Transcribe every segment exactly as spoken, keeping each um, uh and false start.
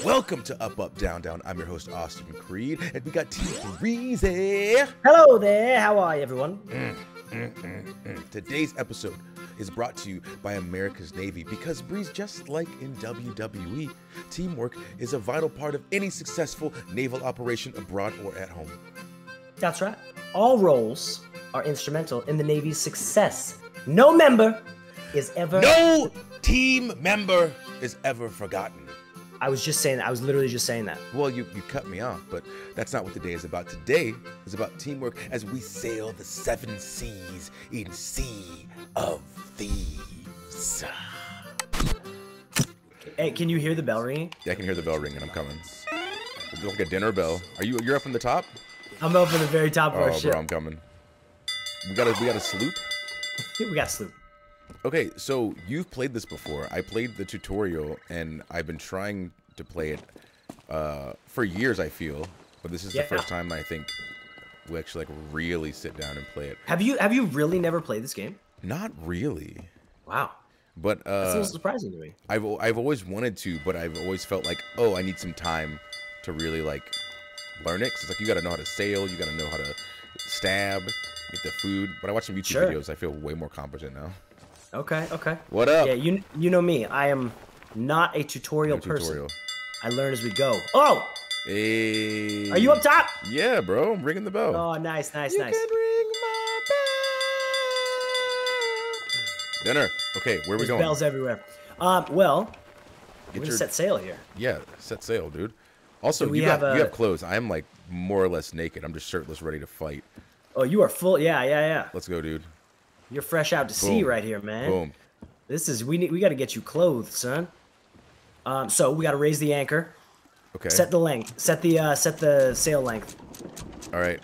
Welcome to Up, Up, Down, Down. I'm your host, Austin Creed, and we got Team Breezy. Hello there. How are you, everyone? Mm, mm, mm, mm. Today's episode is brought to you by America's Navy because, Breeze, just like in W W E, teamwork is a vital part of any successful naval operation abroad or at home. That's right. All roles are instrumental in the Navy's success. No member is ever... No team member is ever forgotten. I was just saying that. I was literally just saying that. Well, you, you cut me off, but that's not what today is about. Today is about teamwork as we sail the seven seas in Sea of Thieves. Hey, can you hear the bell ringing? Yeah, I can hear the bell ringing. I'm coming. It's like a dinner bell. Are you? You're up from the top? I'm up in the very top of oh, our ship. bro, I'm coming. We got a we got a sloop. We got a sloop. Okay, so you've played this before. I played the tutorial, and I've been trying to play it uh, for years, I feel. But this is yeah. the first time I think we actually like really sit down and play it. Have you Have you really never played this game? Not really. Wow. But uh, that seems surprising to me. I've I've always wanted to, but I've always felt like, oh, I need some time to really like learn it. 'Cause it's like you got to know how to sail, you got to know how to stab, get the food. But I watch some YouTube sure. videos. I feel way more competent now. Okay, okay. What up? Yeah, you you know me. I am not a tutorial no person. Tutorial. I learn as we go. Oh! Hey. Are you up top? Yeah, bro. I'm ringing the bell. Oh, nice, nice, you nice. can ring my bell. Dinner. Okay, where are we There's going? bells everywhere. Um, well, Get we're gonna your... set sail here. Yeah, set sail, dude. Also, we you have got a... you have clothes. I'm like more or less naked. I'm just shirtless, ready to fight. Oh, you are full. Yeah, yeah, yeah. Let's go, dude. You're fresh out to Boom. sea right here, man. Boom. This is we need. We got to get you clothed, son. Um, so we got to raise the anchor. Okay. Set the length. Set the uh, set the sail length. All right.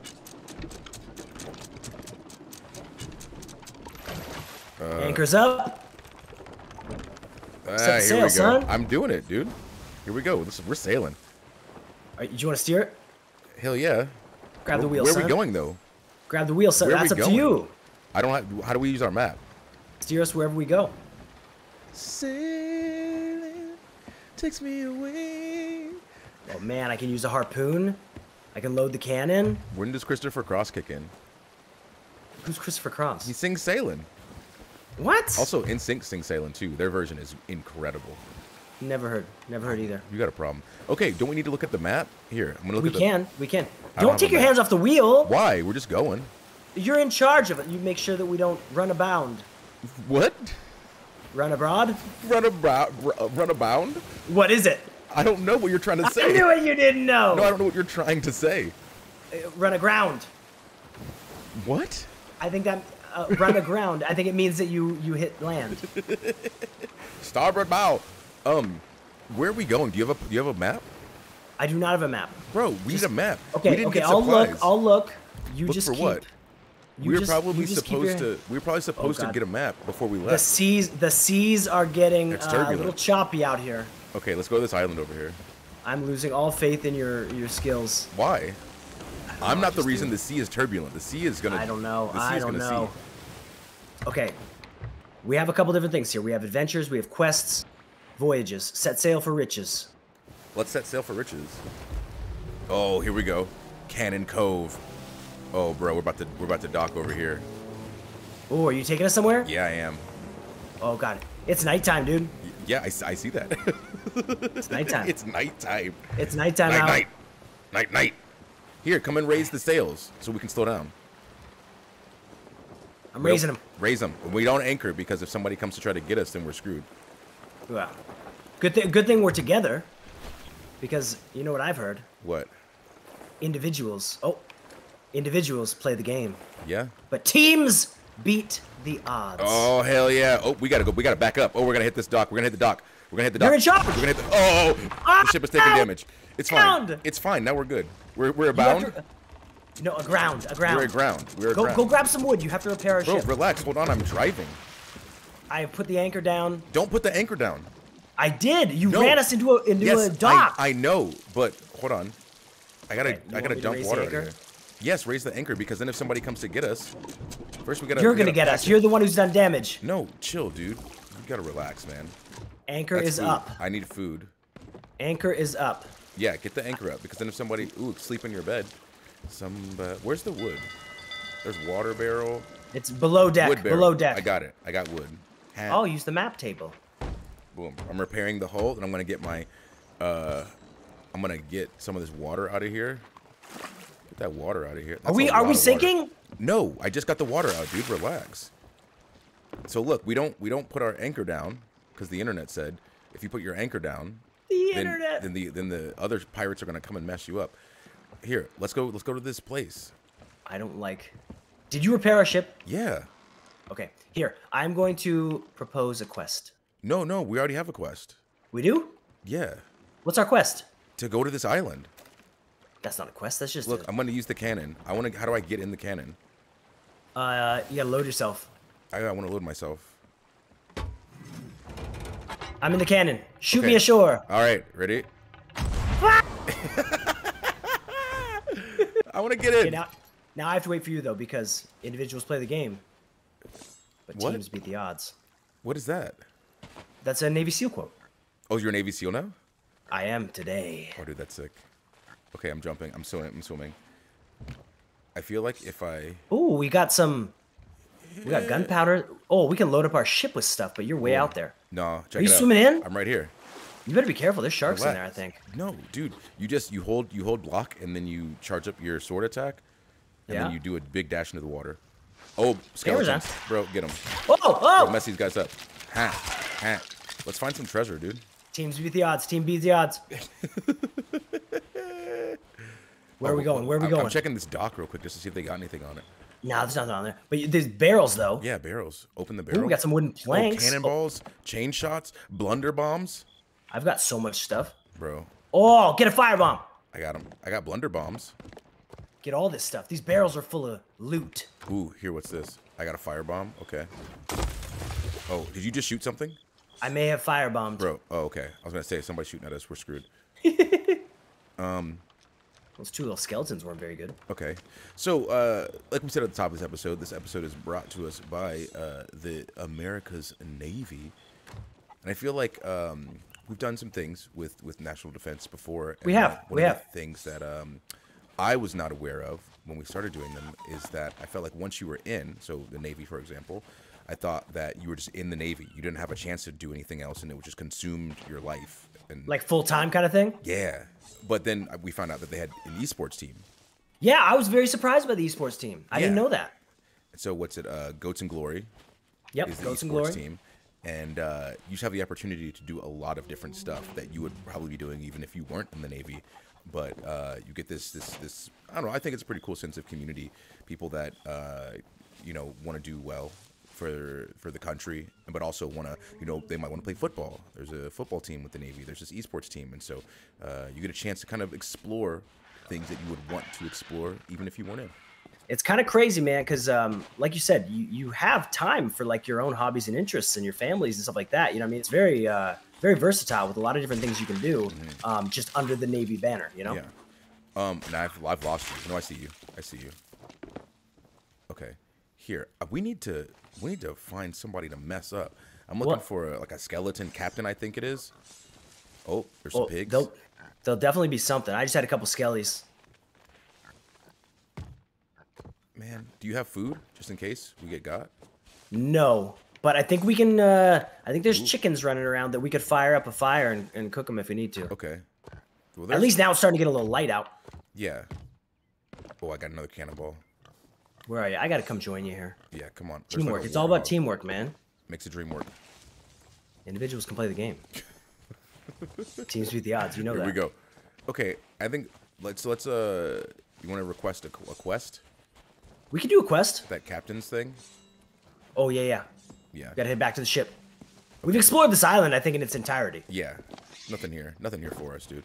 Uh, Anchor's up. Ah, Set the here sail, we go. son. I'm doing it, dude. Here we go. This is, we're sailing. All right, do you want to steer it? Hell yeah. Grab the where, wheel, Where son. are we going though? Grab the wheel, son. Where are That's we up going? to you. I don't have. How do we use our map? Steer us wherever we go. Sailing takes me away. Oh man, I can use a harpoon. I can load the cannon. When does Christopher Cross kick in? Who's Christopher Cross? He sings Sailing. What? Also, N Sync sings Sailing too. Their version is incredible. Never heard. Never heard either. You got a problem. Okay, don't we need to look at the map? Here, I'm gonna look We at the... can. We can. I don't Don't have take a your map. hands off the wheel. Why? We're just going. You're in charge of it. You make sure that we don't run abound. What? Run abroad? Run about? Run abound? What is it? I don't know what you're trying to say. I knew it. You didn't know. No, I don't know what you're trying to say. Uh, run aground. What? I think that uh, run aground. I think it means that you you hit land. Starboard bow. Um, where are we going? Do you have a Do you have a map? I do not have a map. Bro, we Just, need a map. Okay, we didn't okay. get I'll supplies. look. I'll look. You Look just for keep, what? You We were just, probably you just keep supposed your, to. We were probably supposed Oh, to God. get a map before we The left. seas. The seas are getting It's uh, a turbulent. little choppy out here. Okay, let's go to this island over here. I'm losing all faith in your your skills. Why? I'm know, not I the just reason do. the sea is turbulent. The sea is gonna. I don't know. The sea I is don't gonna know. See. Okay. We have a couple different things here. We have adventures, we have quests, voyages. Set sail for riches. Let's set sail for riches. Oh, here we go. Cannon Cove. Oh, bro, we're about to we're about to dock over here. Oh, are you taking us somewhere? Yeah, I am. Oh, God. It's nighttime, dude. Y- Yeah, I, s- I see that. It's nighttime. It's nighttime. It's nighttime Night, out. night, night, night. Here, come and raise the sails so we can slow down. I'm raising them. Raise them. We don't anchor because if somebody comes to try to get us, then we're screwed. Well, good, th good thing we're together. Because you know what I've heard? What? Individuals. Oh, individuals play the game. Yeah. But teams beat the odds. Oh hell yeah! Oh, we gotta go. We gotta back up. Oh, we're gonna hit this dock. We're gonna hit the dock. We're gonna hit the dock. You're in charge. We're gonna hit the. Oh, Ah, the ship is taking down, damage. It's down. fine. It's fine. Now we're good. We're we're You have abound. to- No, aground, aground. We're aground. We're Go, aground. go grab some wood. You have to repair our Bro, ship. relax. Hold on. I'm driving. I have put the anchor down. Don't put the anchor down. I did. You No. ran us into a into Yes, a dock. I, I know, but hold on. I gotta Okay, you I want gotta me to dump raise the water out anchor? here. Yes, raise the anchor because then if somebody comes to get us, first we gotta. You're we gonna gotta get us. pack it. You're the one who's done damage. No, chill, dude. You gotta relax, man. Anchor That's is food. up. I need food. Anchor is up. Yeah, get the anchor up, because then if somebody, ooh, sleep in your bed. Some, uh, where's the wood? There's water barrel. It's below deck. Wood barrel. Below deck. I got it. I got wood. Hat. Oh, use the map table. Boom. I'm repairing the hull, and I'm gonna get my, uh, I'm gonna get some of this water out of here. Get that water out of here. That's are we a are lot we of sinking? water. No, I just got the water out, dude. Relax. So look, we don't we don't put our anchor down because the internet said if you put your anchor down, The then, internet. then the then the other pirates are gonna come and mess you up. Here, let's go. Let's go to this place. I don't like. Did you repair our ship? Yeah. Okay. Here, I'm going to propose a quest. No, no, we already have a quest. We do? Yeah. What's our quest? To go to this island. That's not a quest. That's just. Look, a, I'm gonna use the cannon. I want to. How do I get in the cannon? Uh, you gotta load yourself. I, I want to load myself. I'm in the cannon. Shoot Okay. me ashore. All right, ready? I want to get in. Okay, now, now I have to wait for you though because individuals play the game, but What? teams beat the odds. What is that? That's a Navy SEAL quote. Oh, you're a Navy SEAL now? I am today. Oh, dude, that's sick. Okay, I'm jumping. I'm swimming. I'm swimming. I feel like if I... Ooh, we got some. We got gunpowder. Oh, we can load up our ship with stuff, but you're way out there. No, check Are you it out. swimming in? I'm right here. You better be careful. There's sharks in there, I Relax. think. No, dude. You just, you hold you hold block, and then you charge up your sword attack, and Yeah. then you do a big dash into the water. Oh, skeletons. Bro, get them. Oh, oh! Bro, mess these guys up. Ha, ha. Let's find some treasure, dude. Teams beat the odds. Team beats the odds. Where are we going? Where are we I'm- going? I'm checking this dock real quick just to see if they got anything on it. Nah, there's nothing on there. But y- there's barrels, though. Yeah, barrels. Open the Ooh, barrel. we got some wooden Oh, planks. cannonballs, chain shots, blunder bombs. I've got so much stuff. Bro, Oh, get a firebomb. I got them. I got blunder bombs. Get all this stuff. These barrels are full of loot. Ooh, here, what's this? I got a firebomb. Okay. Oh, did you just shoot something? I may have firebombed. Bro, oh, okay. I was going to say, if somebody's shooting at us, we're screwed. Those two little skeletons weren't very good. Okay. So, uh, like we said at the top of this episode, this episode is brought to us by uh, the America's Navy. And I feel like um, we've done some things with, with national defense before. And We have, uh, One we of have. the things that um, I was not aware of when we started doing them is that I felt like once you were in, so the Navy, for example, I thought that you were just in the Navy. You didn't have a chance to do anything else, and it just consumed your life. And Like full-time kind of thing? yeah. But then we found out that they had an esports team. Yeah, I was very surprised by the esports team. I didn't Yeah. know that. So what's it? Uh, Goats and Glory Yep, is the Goats and esports Glory. team. And uh, you just have the opportunity to do a lot of different stuff that you would probably be doing even if you weren't in the Navy. But uh, you get this, this, this. I don't know. I think it's a pretty cool sense of community. People that uh, you know want to do well for for the country, but also want to, you know, they might want to play football. There's a football team with the Navy. There's this esports team, and so uh, you get a chance to kind of explore things that you would want to explore even if you weren't in. It's kind of crazy, man, because um, like you said, you, you have time for like your own hobbies and interests and your families and stuff like that. You know what I mean? It's very uh, very versatile with a lot of different things you can do um, just under the Navy banner, you know? Yeah. Um, and I've, I've lost you. No, I see you. I see you. Okay. Here, uh, we need to we need to find somebody to mess up. I'm looking What? for a, like a skeleton captain, I think it is. Oh, there's some Well, pigs. There'll, there'll definitely be something. I just had a couple skellies. Man, do you have food just in case we get got? No, but I think we can. Uh, I think there's chickens running around that we could fire up a fire and, and cook them if we need to. Okay. Well, At there's- least now it's starting to get a little light out. Yeah. Oh, I got another cannonball. Where are you? I gotta come join you here. Yeah, come on. There's like Teamwork. a It's all about warthog. teamwork, man. Makes a dream work. Individuals can play the game. Teams beat the odds. You know Here that. we go. Okay, I think let's let's uh. You want to request a, a quest? We could do a quest. That captain's thing. Oh yeah, yeah. Yeah. Gotta head back to the ship. We've explored this island, I think, in its entirety. Yeah. Nothing here. Nothing here for us, dude.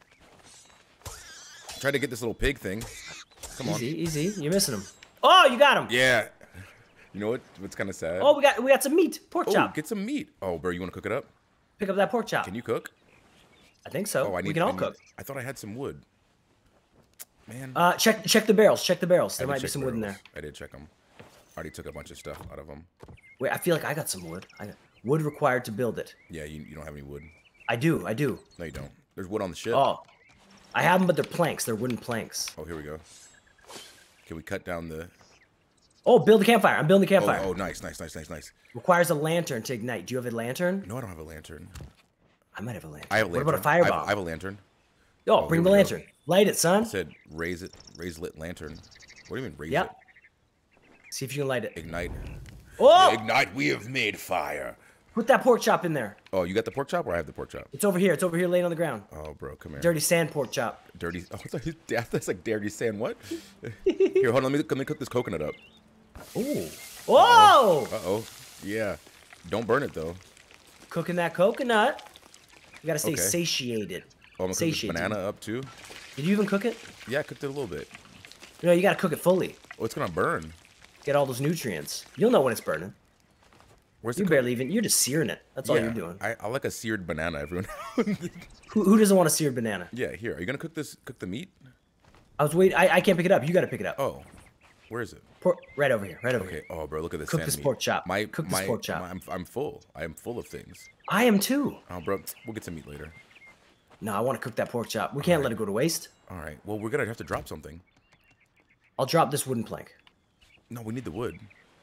Try to get this little pig thing. Come on. Easy, easy. You're missing him. Oh, you got him. Yeah. You know what? What's kind of sad? Oh, we got we got some meat. Pork Oh, chop. get some meat. Oh, bro, you want to cook it up? Pick up that pork chop. Can you cook? I think so. Oh, I need. we can all I need- cook. I thought I had some wood. Man. Uh, check check the barrels. Check the barrels. I There did might be check some wood in barrels. there. I did check them. Already took a bunch of stuff out of them. Wait, I feel like I got some wood. I got wood required to build it. Yeah, you, you don't have any wood. I do. I do. No, you don't. There's wood on the ship. Oh, I have them, but they're planks. They're wooden planks. Oh, here we go. Can we cut down the... Oh, build a campfire. I'm building a campfire. Oh, oh, nice, nice, nice, nice, nice. Requires a lantern to ignite. Do you have a lantern? No, I don't have a lantern. I might have a lantern. I have a lantern. What about a firebomb? I have, I have a lantern. Oh, oh bring the lantern. Go. Light it, son. I said raise it, raise lit lantern. What do you mean raise yep. it? See if you can light it. Ignite. Oh! Ignite, we have made fire. Put that pork chop in there. Oh, you got the pork chop or I have the pork chop? It's over here. It's over here laying on the ground. Oh, bro, come here. Dirty sand pork chop. Dirty, oh, that's like dirty sand, what? Here, hold on, let me, let me cook this coconut up. Ooh. Whoa! Uh-oh. Uh-oh. Yeah. Don't burn it, though. Cooking that coconut. You gotta stay okay. satiated. Oh, I'm gonna satiated. cook this banana up, too? Did you even cook it? Yeah, I cooked it a little bit. No, you gotta cook it fully. Oh, it's gonna burn. Get all those nutrients. You'll know when it's burning. Where's you the barely even, you're just searing it. That's yeah, all you're doing. I, I like a seared banana, everyone. who, who doesn't want a seared banana? Yeah, here. Are you gonna cook this, cook the meat? I was waiting, I, I can't pick it up. You gotta pick it up. Oh, where is it? Pork, right over here, right over okay. here. Okay, oh, bro, look at this Cook sand this meat. pork chop. My, cook my, this pork chop. My, I'm, I'm full. I am full of things. I am too. Oh, bro, we'll get some meat later. No, I want to cook that pork chop. We can't right. let it go to waste. All right. Well, we're gonna have to drop something. I'll drop this wooden plank. No, we need the wood.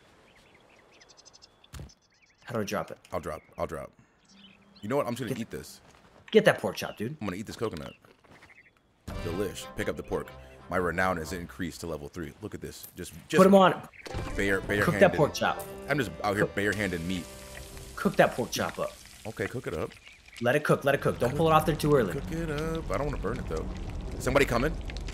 How do I drop it? I'll drop. I'll drop. You know what? I'm just gonna get, eat this. Get that pork chop, dude. I'm gonna eat this coconut. Delish. Pick up the pork. My renown is increased to level three. Look at this. Just, just put him on. Bare, bare cook handed. that pork chop. I'm just out here cook. bare-handed meat. Cook that pork chop up. Okay, cook it up. Let it cook. Let it cook. Don't pull it off there too early. Cook it up. I don't want to burn it though. Is somebody coming?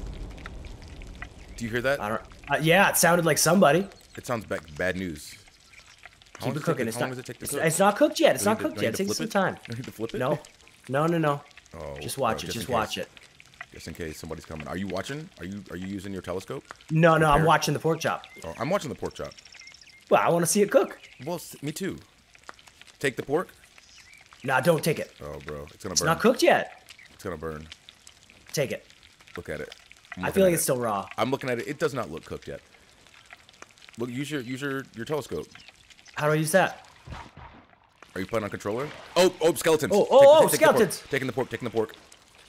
Do you hear that? I don't. Uh, yeah, it sounded like somebody. It sounds bad. Bad news. How Keep it cooking. It, it's how not, long does it take to it's, cook? it's not cooked yet. It's do not to, cooked yet. It takes some it? time. Do I need to flip it? No. No, no, no. Oh, just watch bro, it. just, Just in watch case. it. Just in case somebody's coming. Are you watching? Are you are you using your telescope? No, no. Prepare? I'm watching the pork chop. Oh, I'm watching the pork chop. Well, I want to see it cook. Well, me too. Take the pork. Nah, don't take it. Oh, bro, it's gonna burn. It's not cooked yet. It's gonna burn. Take it. Look at it. I feel like it's still raw. I'm looking at it. It does not look cooked yet. Look, use your use your your telescope. How do I use that? Are you playing on controller? Oh, oh, skeletons. Oh, oh, take, oh, take, take skeletons. The taking the pork. Taking the pork.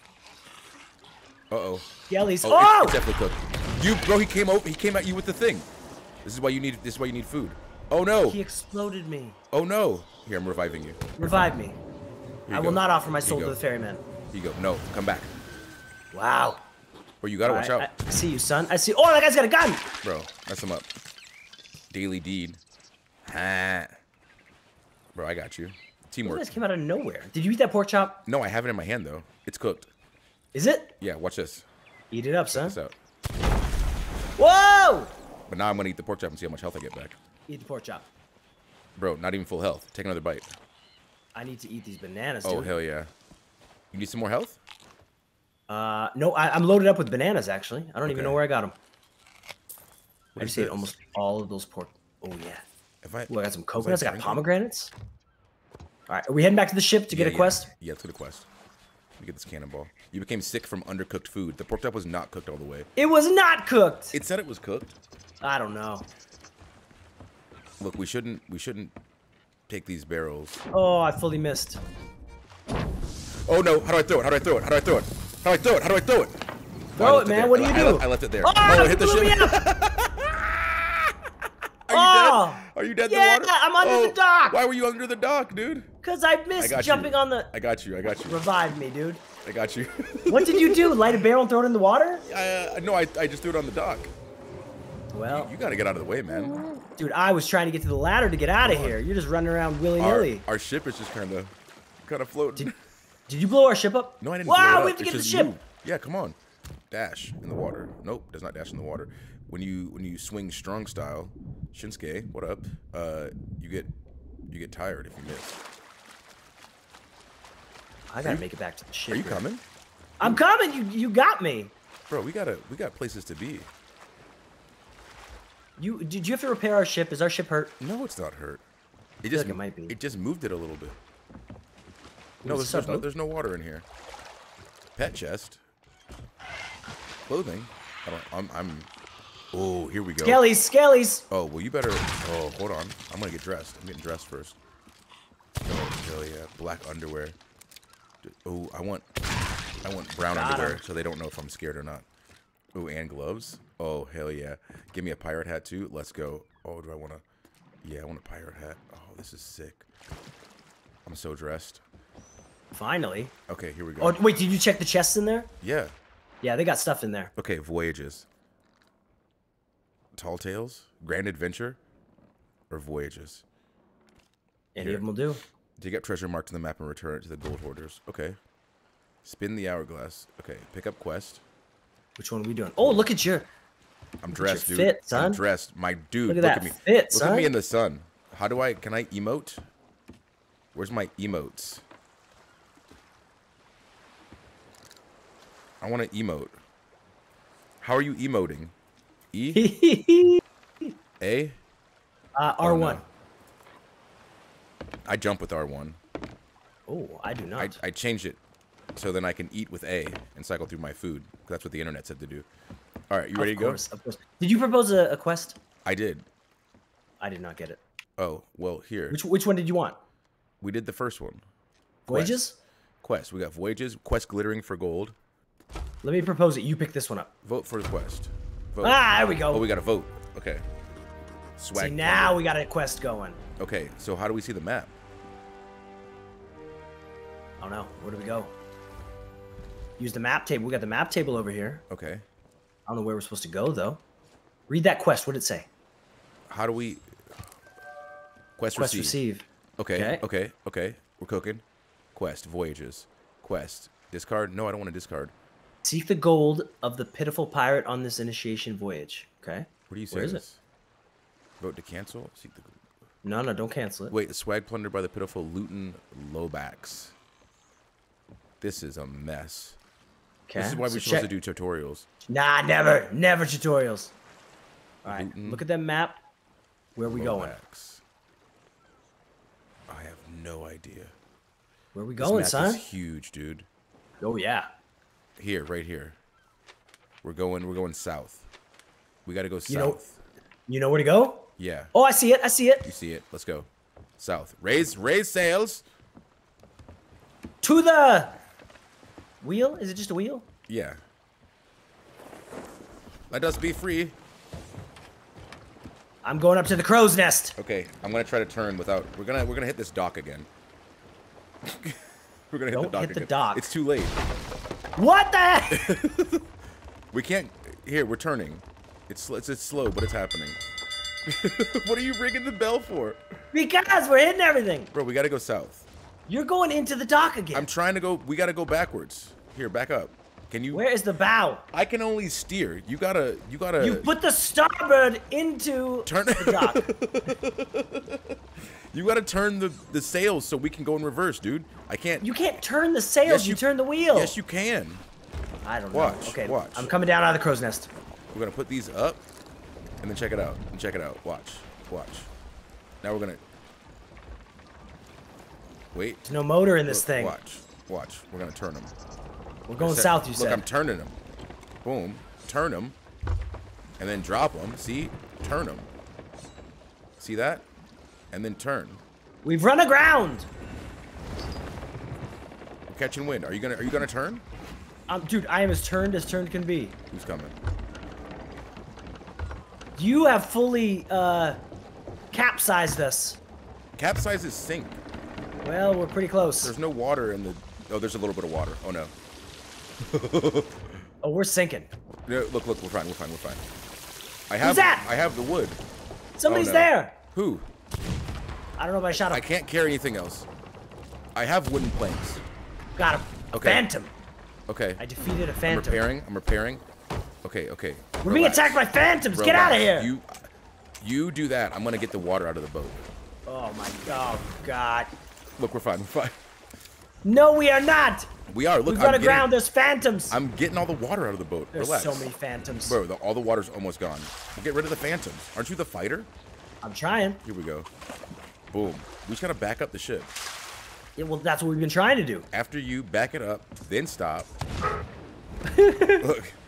Uh oh. Skellies. Oh, Oh! It's, it's definitely cooked. You, bro, he came over. He came at you with the thing. This is why you need. This is why you need food. Oh no. He exploded me. Oh no. Here, I'm reviving you. Revive me. I will go. not offer my Here soul you to go. the ferryman. Here you go. No, come back. Wow. Bro, you gotta All watch right, out. I see you, son. I see. Oh, that guy's got a gun. Bro, mess him up. Daily deed. Ha. Bro, I got you. Teamwork. Those guys came out of nowhere. Did you eat that pork chop? No, I have it in my hand though. It's cooked. Is it? Yeah, watch this. Eat it up, son. Check this out. Whoa! But now I'm gonna eat the pork chop and see how much health I get back. Eat the pork chop. Bro, not even full health. Take another bite. I need to eat these bananas, Oh, dude. hell yeah. You need some more health? Uh, no, I, I'm loaded up with bananas, actually. I don't even Okay. know where I got them. What I is just ate this? almost all of those pork. Oh, yeah. If I, Ooh, I got some was coconuts. I got drinking? pomegranates. All right, are we heading back to the ship to Yeah, get a yeah. quest? Yeah, let's get a quest. Let me get this cannonball. You became sick from undercooked food. The pork chop was not cooked all the way. It was not cooked. It said it was cooked. I don't know. Look, we shouldn't we shouldn't take these barrels. Oh, I fully missed. Oh no, how do I throw it? How do I throw it? How do I throw it? How do I throw it? How do I throw it? Throw I it, left man. there. What do you I, do? I, left, I left it there. Oh, oh you hit the blew me ship. up. Are you Oh! dead? Are you dead Yeah, in the water? I'm under oh, the dock. Why were you under the dock, dude? Because I I missed got jumping you. on the... I got you. I got you. Revive me, dude. I got you. What did you do? Light a barrel and throw it in the water? uh, no, I, I just threw it on the dock. Well, You, you got to get out of the way, man. dude, I was trying to get to the ladder to get out of here. You're just running around Our, willy-nilly. our ship is just kind of kind of floating. Did, did you blow our ship up? No, I didn't. Wow, blow it we up. have to It's get the just ship. moved. Yeah, come on. Dash in the water. Nope, does not dash in the water. When you when you swing strong style, Shinsuke, what up? Uh, you get you get tired if you miss. I gotta you- make it back to the ship. Are you here. coming, I'm coming. You you got me. bro? We gotta we got places to be. You did you have to repair our ship? Is our ship hurt? No, it's not hurt. It feel just like it might be. It just moved it a little bit. No, What's there's, there's up, no bro? there's no water in here. Pet chest. Clothing. I don't. I'm. I'm oh, here we go. Skellies, skellies. Oh, well, you better. Oh, hold on. I'm gonna get dressed. I'm getting dressed first. Oh, hell yeah. Black underwear. Oh, I want. I want brown Got underwear him. so they don't know if I'm scared or not. Ooh, and gloves. Oh, hell yeah. Give me a pirate hat, too. Let's go. Oh, do I want to... Yeah, I want a pirate hat. Oh, this is sick. I'm so dressed. Finally. Okay, here we go. Oh, wait, did you check the chests in there? Yeah. Yeah, they got stuff in there. Okay, voyages. Tall Tales? Grand Adventure? Or voyages? Any Here. of them will do. Dig up treasure marked on the map and return it to the gold hoarders. Okay. Spin the hourglass. Okay, pick up quest. Which one are we doing? Oh, look at your... I'm Look at dressed, your dude. fit, son. I'm dressed. My dude, Look look, at at, that me. fit, look son. at me in the sun. How do I... Can I emote? Where's my emotes? I want to emote. How are you emoting? E? A? Uh, R one. Oh, no. I jump with R one. Oh, I do not. I, I changed it so then I can eat with A and cycle through my food. That's what the internet said to do. All right, you ready of to go? course, of course. Did you propose a, a quest? I did. I did not get it. Oh, well, here. Which which one did you want? We did the first one. Voyages? Quest. We got Voyages. Quest glittering for gold. Let me propose it. You pick this one up. Vote for the quest. Vote. Ah, there we go. Oh, we got to vote. Okay. Swag. See, now we got a quest going. Okay, so how do we see the map? I don't know. Where do we go? Use the map table. We got the map table over here. Okay. I don't know where we're supposed to go, though. Read that quest. What did it say? How do we... Quest, Quest receive. receive. Okay, Okay. okay, okay. We're cooking. Quest. Voyages. Quest. Discard. No, I don't want to discard. Seek the gold of the pitiful pirate on this initiation voyage. Okay. What do you say? Where is this? Vote to cancel. Seek the... No, no, don't cancel it. Wait, the swag plundered by the pitiful Luton Lowbacks. This is a mess. Okay. This is why we're so supposed check- to do tutorials. Nah, never, never tutorials. All right, Luton look at that map. Where are we going? Lowbacks. I have no idea. Where are we This going, map son? is huge, dude. Oh yeah. Here, right here. We're going. We're going south. We got to go south. You know, you know where to go? Yeah. Oh, I see it. I see it. You see it. Let's go. South. Raise, raise sails. To the wheel? Is it just a wheel? Yeah. Let us be free. I'm going up to the crow's nest. Okay, I'm gonna try to turn without. We're gonna we're gonna hit this dock again. we're gonna hit Don't the dock hit the again. dock. It's too late. What the heck? We can't. Here, we're turning. It's it's it's slow, but it's happening. What are you ringing the bell for? Because we're hitting everything. Bro, we gotta go south. You're going into the dock again. I'm trying to go. We gotta go backwards. Here, back up. Can you? Where is the bow? I can only steer. You gotta. You gotta. You put the starboard into Turn the dock. You gotta turn the the sails so we can go in reverse, dude. I can't. You can't turn the sails. Yes, you, you- turn the wheel. Yes, you can. I don't know. Watch, Okay, watch. I'm coming down out of the crow's nest. We're gonna put these up, and then check it out. And check it out. Watch, watch. Now we're gonna wait. There's no motor in this Look, thing. Watch, watch. We're gonna turn them. We're going Set- south, you Look, said. I'm turning them. Boom. Turn them, and then drop them. See? Turn them. See that? And then turn. We've run aground. We're catching wind. Are you gonna? Are you gonna turn? Um, dude, I am as turned as turned can be. Who's coming? You have fully uh, capsized us. Capsizes sink. Well, we're pretty close. There's no water in the. Oh, there's a little bit of water. Oh no. Oh, we're sinking. No, look, look, we're fine, we're fine, we're fine. I have, that? I have the wood. Somebody's Oh, no. there. Who? I don't know if I shot him. I can't carry anything else. I have wooden planks. Got him. A Okay. phantom. Okay. I defeated a I'm phantom. repairing. I'm repairing. Okay, okay. We're being Relax. attacked by phantoms. Get out of Relax. here. You, you do that. I'm gonna get the water out of the boat. Oh my. Oh God. Look, we're fine. We're fine. No, we are not. We are. Look, We've run I'm aground. getting, There's phantoms. I'm getting all the water out of the boat. There's Relax. so many phantoms. Bro, the, all the water's almost gone. We'll get rid of the phantoms. Aren't you the fighter? I'm trying. Here we go. Boom. We just gotta back up the ship. Yeah, well, that's what we've been trying to do. After you back it up, then stop. Look.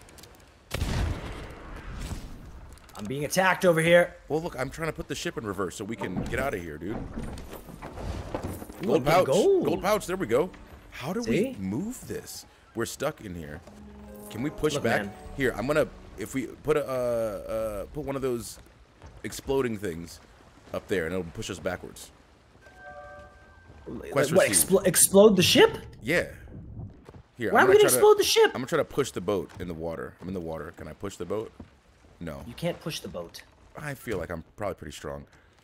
I'm being attacked over here. Well, look, I'm trying to put the ship in reverse so we can get out of here, dude. Ooh, Gold I'm getting pouch. Gold. Gold pouch. There we go. How do See? we move this? We're stuck in here. Can we push Look, back? man. Here, I'm gonna. If we put a uh, uh, put one of those exploding things up there, and it'll push us backwards. Quest What? received. Expl explode the ship? Yeah. Here. Why I'm are we gonna gonna try explode to, the ship? I'm gonna try to push the boat in the water. I'm in the water. Can I push the boat? No. You can't push the boat. I feel like I'm probably pretty strong.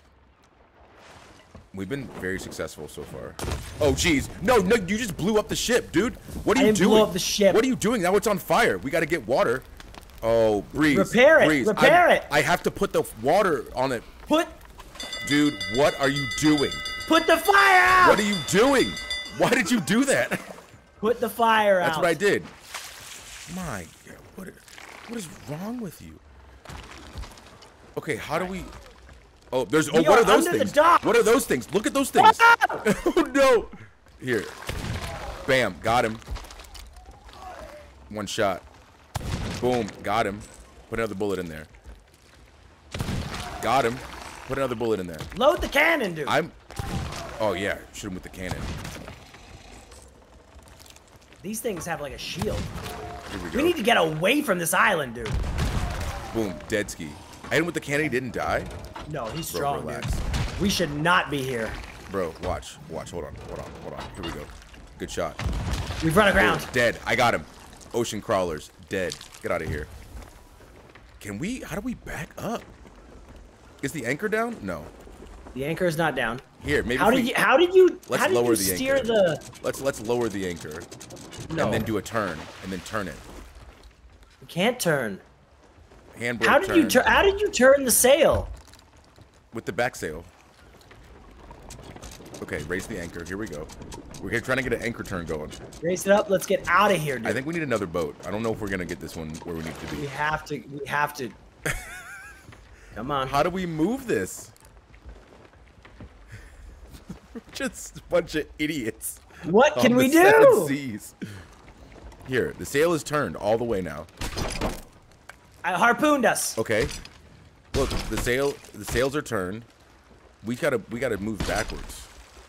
We've been very successful so far. Oh, jeez. No, no, you just blew up the ship, dude. What are I you didn't doing? blow up the ship. What are you doing? Now it's on fire. We got to get water. Oh, Breeze. Repair it. Breeze. Repair I, it. I have to put the water on it. Put Dude, what are you doing? put the fire out. What are you doing? Why did you do that? Put the fire out. That's what I did. My God, what, what is wrong with you? Okay, how do we... Oh, there's. Oh, We what are are those under the things? dock. What are those things? Look at those things. Oh no! Here, bam, got him. One shot. Boom, got him. Put another bullet in there. Got him. Put another bullet in there. Load the cannon, dude. I'm. Oh yeah, shoot him with the cannon. These things have like a shield. Here we go. We need to get away from this island, dude. Boom, dead ski. I hit him with the cannon. He didn't die. No, he's Bro, strong, relax. dude. We should not be here. Bro, watch, watch. Hold on, hold on, hold on. Here we go. Good shot. We've run aground. Boom, dead. I got him. Ocean crawlers, dead. Get out of here. Can we? How do we back up? Is the anchor down? No. The anchor is not down. Here, maybe. How if did we, you? How did you? Let's how did lower you the steer anchor. the? Let's let's lower the anchor. No. And then do a turn, and then turn it. You can't turn. Handbrake How did turn you turn? How did you turn the sail? with the back sail. Okay, raise the anchor. Here we go. We're trying to get an anchor turn going. Raise it up. Let's get out of here, dude. I think we need another boat. I don't know if we're gonna get this one where we need to we be. have to. We have to. Come on. How do we move this? Just a bunch of idiots. What can on we the seven do? seas. Here, the sail is turned all the way now. I harpooned us. Okay. Look, the sail the sails are turned. We gotta we gotta move backwards.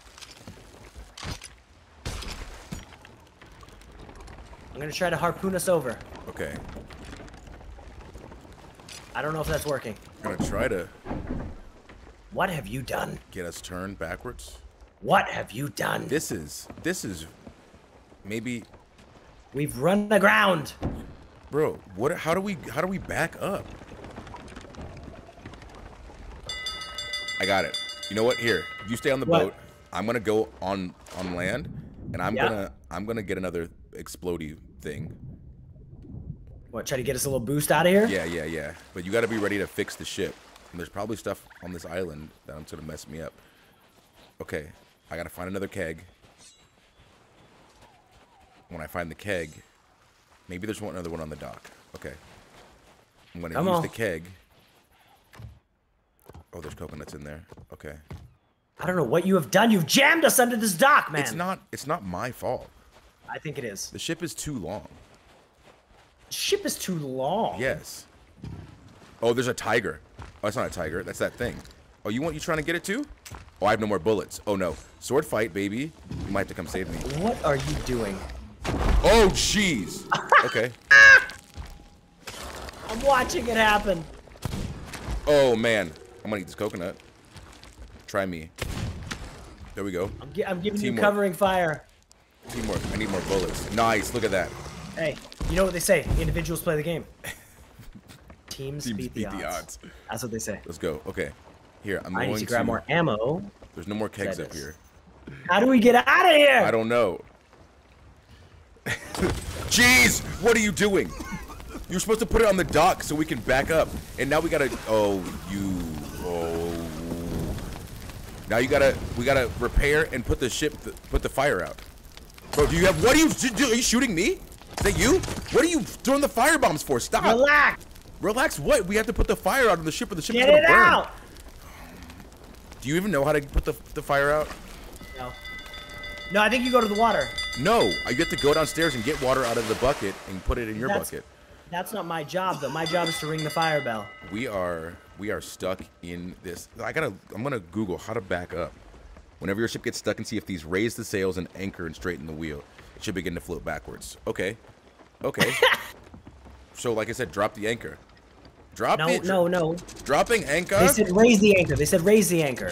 I'm gonna try to harpoon us over. Okay. I don't know if that's working. I'm gonna try to What have you done? get us turned backwards. What have you done? This is this is maybe We've run aground. bro, what how do we how do we back up? I got it. You know what? Here, you stay on the What? boat. I'm gonna go on on land, and I'm Yeah. gonna I'm gonna get another explodey thing. What? Try to get us a little boost out of here? Yeah, yeah, yeah. But you got to be ready to fix the ship. And there's probably stuff on this island that's gonna mess me up. Okay, I gotta find another keg. When I find the keg, maybe there's one another one on the dock. Okay, I'm gonna Come use on. the keg. Oh, there's coconuts in there. Okay. I don't know what you have done. You've jammed us under this dock, man. It's not. It's not my fault. I think it is. The ship is too long. The ship is too long. Yes. Oh, there's a tiger. Oh, that's not a tiger. That's that thing. Oh, you want you trying to get it too? Oh, I have no more bullets. Oh no. Sword fight, baby. You might have to come save me. What are you doing? Oh, jeez. Okay. I'm watching it happen. Oh man. I'm gonna eat this coconut. Try me. There we go. I'm, gi I'm giving Teamwork. you covering fire. Teamwork. I need more bullets. Nice. Look at that. Hey, you know what they say? Individuals play the game. Teams, Teams beat, the, odds. That's what they say. Let's go. Okay. Here, I'm I going need to grab more ammo. There's no more kegs That up is- here. How do we get out of here? I don't know. Jeez, what are you doing? You're supposed to put it on the dock so we can back up, and now we gotta. Oh, you. Oh. Now you gotta. We gotta repair and put the ship. Put the fire out. Bro, do you have? What are you? Are you shooting me? Is that you? What are you throwing the fire bombs for? Stop. Relax. Relax. What? We have to put the fire out on the ship, or the ship Get is gonna it burn. out. Do you even know how to put the the fire out? No. No, I think you go to the water. No, you have to go downstairs and get water out of the bucket and put it in your That's- bucket. That's not my job, though. My job is to ring the fire bell. We are we are stuck in this. I gotta. I'm gonna Google how to back up. Whenever your ship gets stuck, and see if these raise the sails and anchor and straighten the wheel. should begin to float backwards. Okay. Okay. So, like I said, drop the anchor. Drop no, it. No, no, no. Dropping anchor. They said raise the anchor. They said raise the anchor.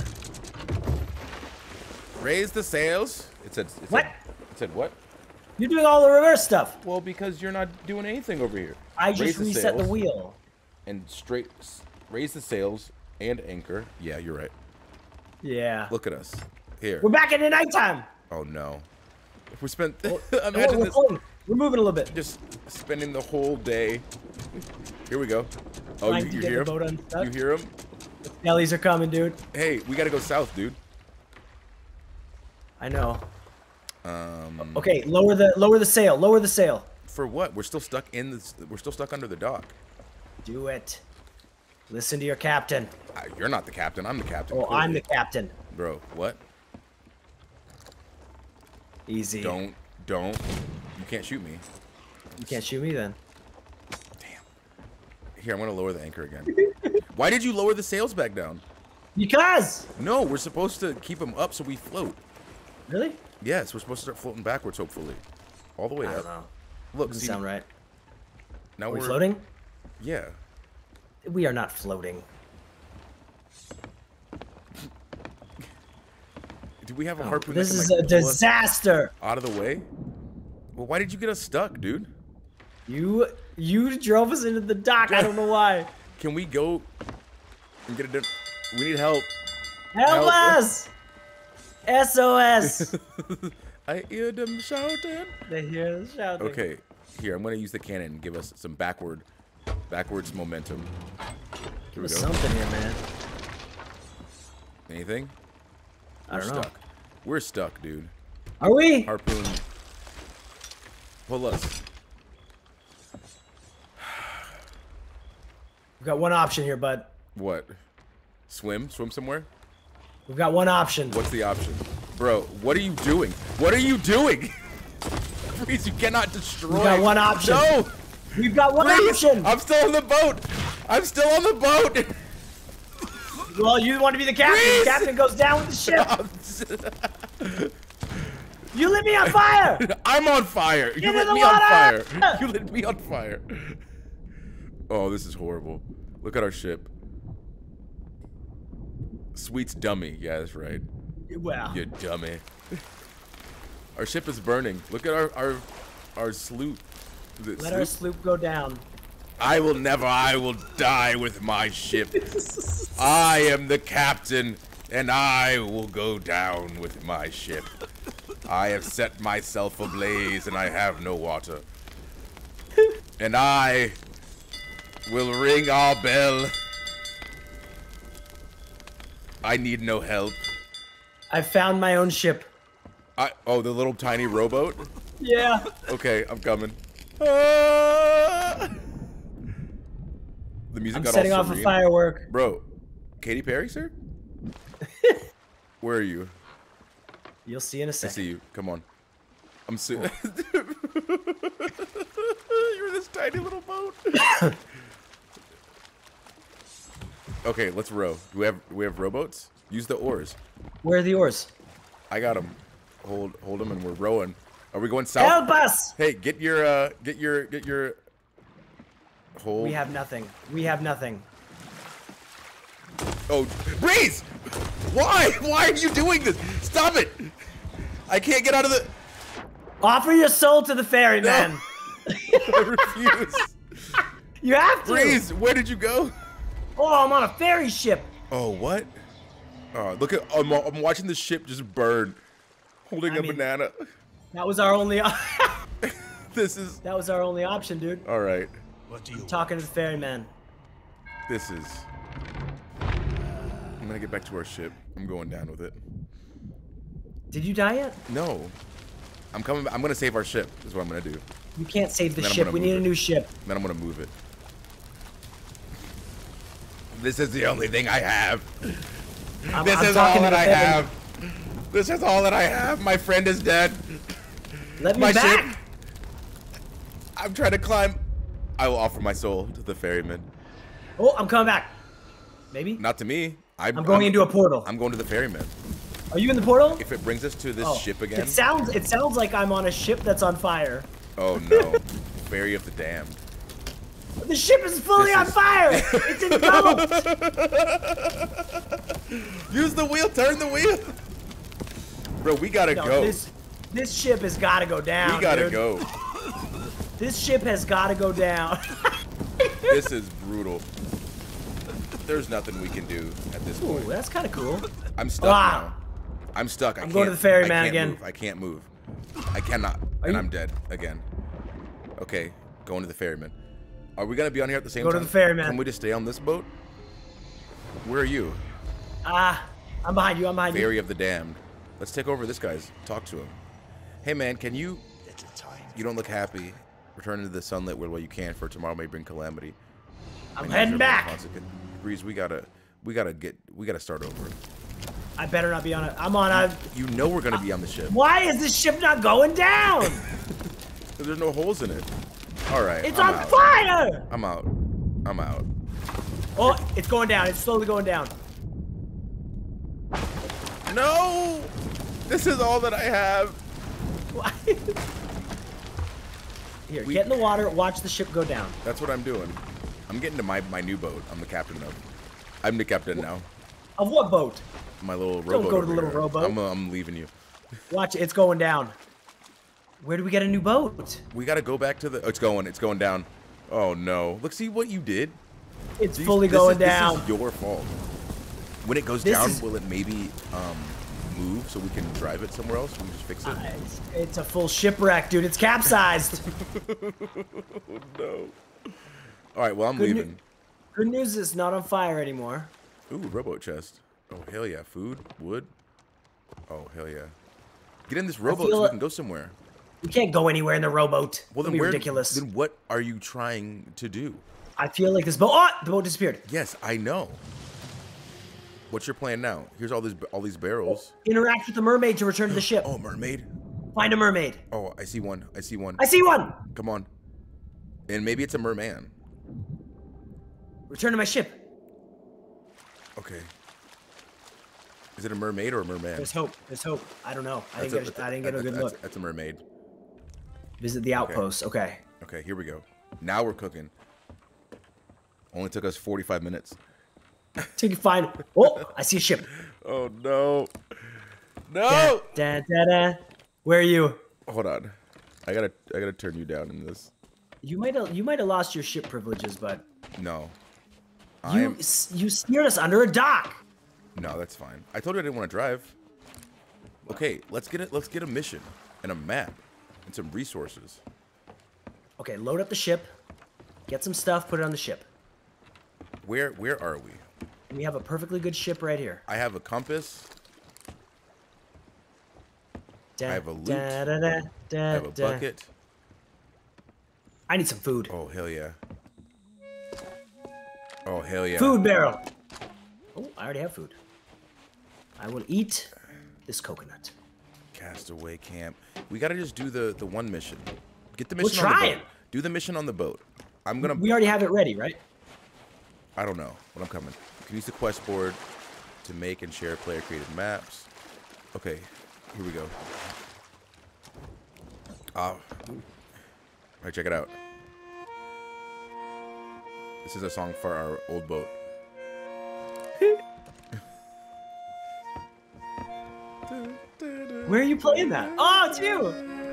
Raise the sails. It said. It What? Said, it said what? You're doing all the reverse stuff. Well, because you're not doing anything over here. I just Raise the reset sails the wheel. And straight. Raise the sails and anchor. Yeah, you're right. Yeah. Look at us. Here. We're back into nighttime. Oh no. If we spent. Well, imagine we're, this. pulling. We're moving a little bit. Just spending the whole day. Here we go. Oh, Trying you, to you get hear the boat him? unstuck. You hear him? The Skellies are coming, dude. Hey, we gotta go south, dude. I know. Um. Okay, lower the lower the sail. Lower the sail. For what? We're still stuck in this. We're still stuck under the dock. Do it. Listen to your captain. I, you're not the captain. I'm the captain. Oh, clearly. I'm the captain. Bro, what? Easy. Don't, don't. You can't shoot me. You can't shoot me then. Damn. Here, I'm gonna lower the anchor again. Why did you lower the sails back down? Because. No, we're supposed to keep them up so we float. Really? Yes, we're supposed to start floating backwards, hopefully. All the way I up. don't know. Look, Doesn't see, sound right. now Are we we're floating? Yeah. We are not floating. Do we have a Oh, harpoon? this that is can, a like, pull us disaster. out of the way? Well, why did you get us stuck, dude? You you drove us into the dock. I don't know why. Can we go and get it done? We need help. Help, Help. us! S O S. I hear them shouting. They hear the shouting. Okay, here, I'm gonna use the cannon and give us some backward, backwards momentum. Here Give we us go. something here, man. Anything? I We're don't know. stuck. We're stuck, dude. Are we? Harpoon. Pull us. We've got one option here, bud. What? Swim? Swim somewhere? We've got one option. What's the option? Bro, what are you doing? What are you doing? Please, you cannot destroy. We've got one option. No! We've got one Please! option. I'm still on the boat! I'm still on the boat! Well, you want to be the captain. Please! The captain goes down with the ship. You lit me on fire. I'm on fire. You Get lit in the me on fire. water! You lit me on fire. Oh, this is horrible. Look at our ship. Sweet's dummy. Yeah, that's right. Wow. You dummy. Our ship is burning. Look at our our our sloop. The Let sloop. our sloop go down. I will never. I will die with my ship. I am the captain, and I will go down with my ship. I have set myself ablaze, and I have no water. And I will ring our bell. I need no help. I found my own ship. I oh, the little tiny rowboat. Yeah. Okay, I'm coming. Ah! The music I'm got setting all off a serene. firework. Bro, Katy Perry, sir? Where are you? You'll see in a I second. see you. Come on. I'm so. You're this tiny little boat. Okay, let's row. Do we have do we have rowboats? Use the oars. Where are the oars? I got them. Hold hold them, and we're rowing. Are we going south? Help us! Hey, get your uh, get your get your. Hold. We have nothing. We have nothing. Oh, Breeze! Why? Why are you doing this? Stop it! I can't get out of the. Offer your soul to the ferryman. I refuse. You have to. Breeze, where did you go? Oh, I'm on a ferry ship. Oh, what? Oh, look at. I'm, I'm watching the ship just burn, holding I a mean- banana. That was our only. This is. That was our only option, dude. All right. What do you Talking to the ferryman. This is. I'm gonna get back to our ship. I'm going down with it. Did you die yet? No. I'm coming. I'm gonna save our ship. Is what I'm gonna do. You can't save the Then I'm ship. gonna We move need a it. new ship. Then I'm gonna move it. This is the only thing I have. I'm, This I'm is all talking to that the I ferryman. have. This is all that I have. My friend is dead. Let me My back. ship. I'm trying to climb. I will offer my soul to the ferryman. Oh, I'm coming back. Maybe. Not to me. I, I'm going into a portal. I'm going to the ferryman. Are you in the portal? If it brings us to this oh. ship again. It sounds it sounds like I'm on a ship that's on fire. Oh no. Ferry of the Damned. The ship is fully this on is... fire! It's engulfed! Use the wheel, turn the wheel! Bro, we gotta no, go. This, this ship has gotta go down, We gotta dude. go. This ship has gotta go down. This is brutal. There's nothing we can do at this point. Ooh, that's kind of cool. I'm stuck ah. now. I'm stuck. I I'm can't, going to the ferry, man, I can't again. Move. I can't move. I cannot. Are and you... I'm dead again. Okay, going to the ferryman. Are we gonna be on here at the same Go time? Go to the ferryman. Can we just stay on this boat? Where are you? Ah, uh, I'm behind you. I'm behind ferry you. Ferry of the Damned. Let's take over this guy's. Talk to him. Hey man, can you? You don't look happy. Return to the sunlit world while you can, for tomorrow may bring calamity. I'm heading back. Breeze, we gotta, we gotta get, we gotta start over. I better not be on it. I'm on a. You know we're gonna be on the ship. Why is this ship not going down? There's no holes in it. All right. It's I'm on out. fire. I'm out. I'm out. Oh, it's going down. It's slowly going down. No! This is all that I have. Here, we, get in the water. Watch the ship go down. That's what I'm doing. I'm getting to my my new boat. I'm the captain of. I'm the captain now. Of what boat? My little rowboat. Don't go to the little here. rowboat. I'm, uh, I'm leaving you. Watch it. It's going down. Where do we get a new boat? We gotta go back to the. Oh, it's going. It's going down. Oh no! Look, see what you did. It's These, fully this going is, down. This is your fault. When it goes this down, is... will it maybe um, move so we can drive it somewhere else? We can just fix it. Uh, it's, it's a full shipwreck, dude. It's capsized. No. All right. Well, I'm good leaving. New good news is it's not on fire anymore. Ooh, rowboat chest. Oh hell yeah! Food, wood. Oh hell yeah! Get in this rowboat so we can go somewhere. We can't go anywhere in the rowboat. Well, then be where, ridiculous. Then what are you trying to do? I feel like this boat. Oh, the boat disappeared. Yes, I know. What's your plan now? Here's all these all these barrels. Oh, interact with the mermaid to return to the ship. Oh, mermaid. Find a mermaid. Oh, I see one. I see one. I see one. Come on. And maybe it's a merman. Return to my ship. Okay. Is it a mermaid or a merman? There's hope. There's hope. I don't know. I that's didn't a, get. A, I didn't get a good that's, look. That's a mermaid. Visit the outpost. Okay. Okay. Here we go. Now we're cooking. Only took us forty-five minutes. Till you find. Oh, I see a ship. Oh no. No. Da, da, da, da. Where are you? Hold on. I gotta. I gotta turn you down in this. You might have. You might have lost your ship privileges, but. No. You am... you steered us under a dock. No, that's fine. I told you I didn't want to drive. Okay, let's get it. Let's get a mission and a map and some resources. Okay, load up the ship. Get some stuff. Put it on the ship. Where Where are we? We have a perfectly good ship right here. I have a compass. Da, I have a loot. Da, da, da, da, I have a da. bucket. I need some food. Oh hell yeah. Oh hell yeah. Food barrel. Oh, I already have food. I will eat this coconut. Castaway camp. We gotta just do the the one mission. Get the mission We're on the trying. boat. Do the mission on the boat. I'm gonna. We already have it ready, right? I don't know, but I'm coming. You can use the quest board to make and share player created maps. Okay, here we go. Oh. All right, check it out. This is a song for our old boat. Where are you playing that? Oh, it's you.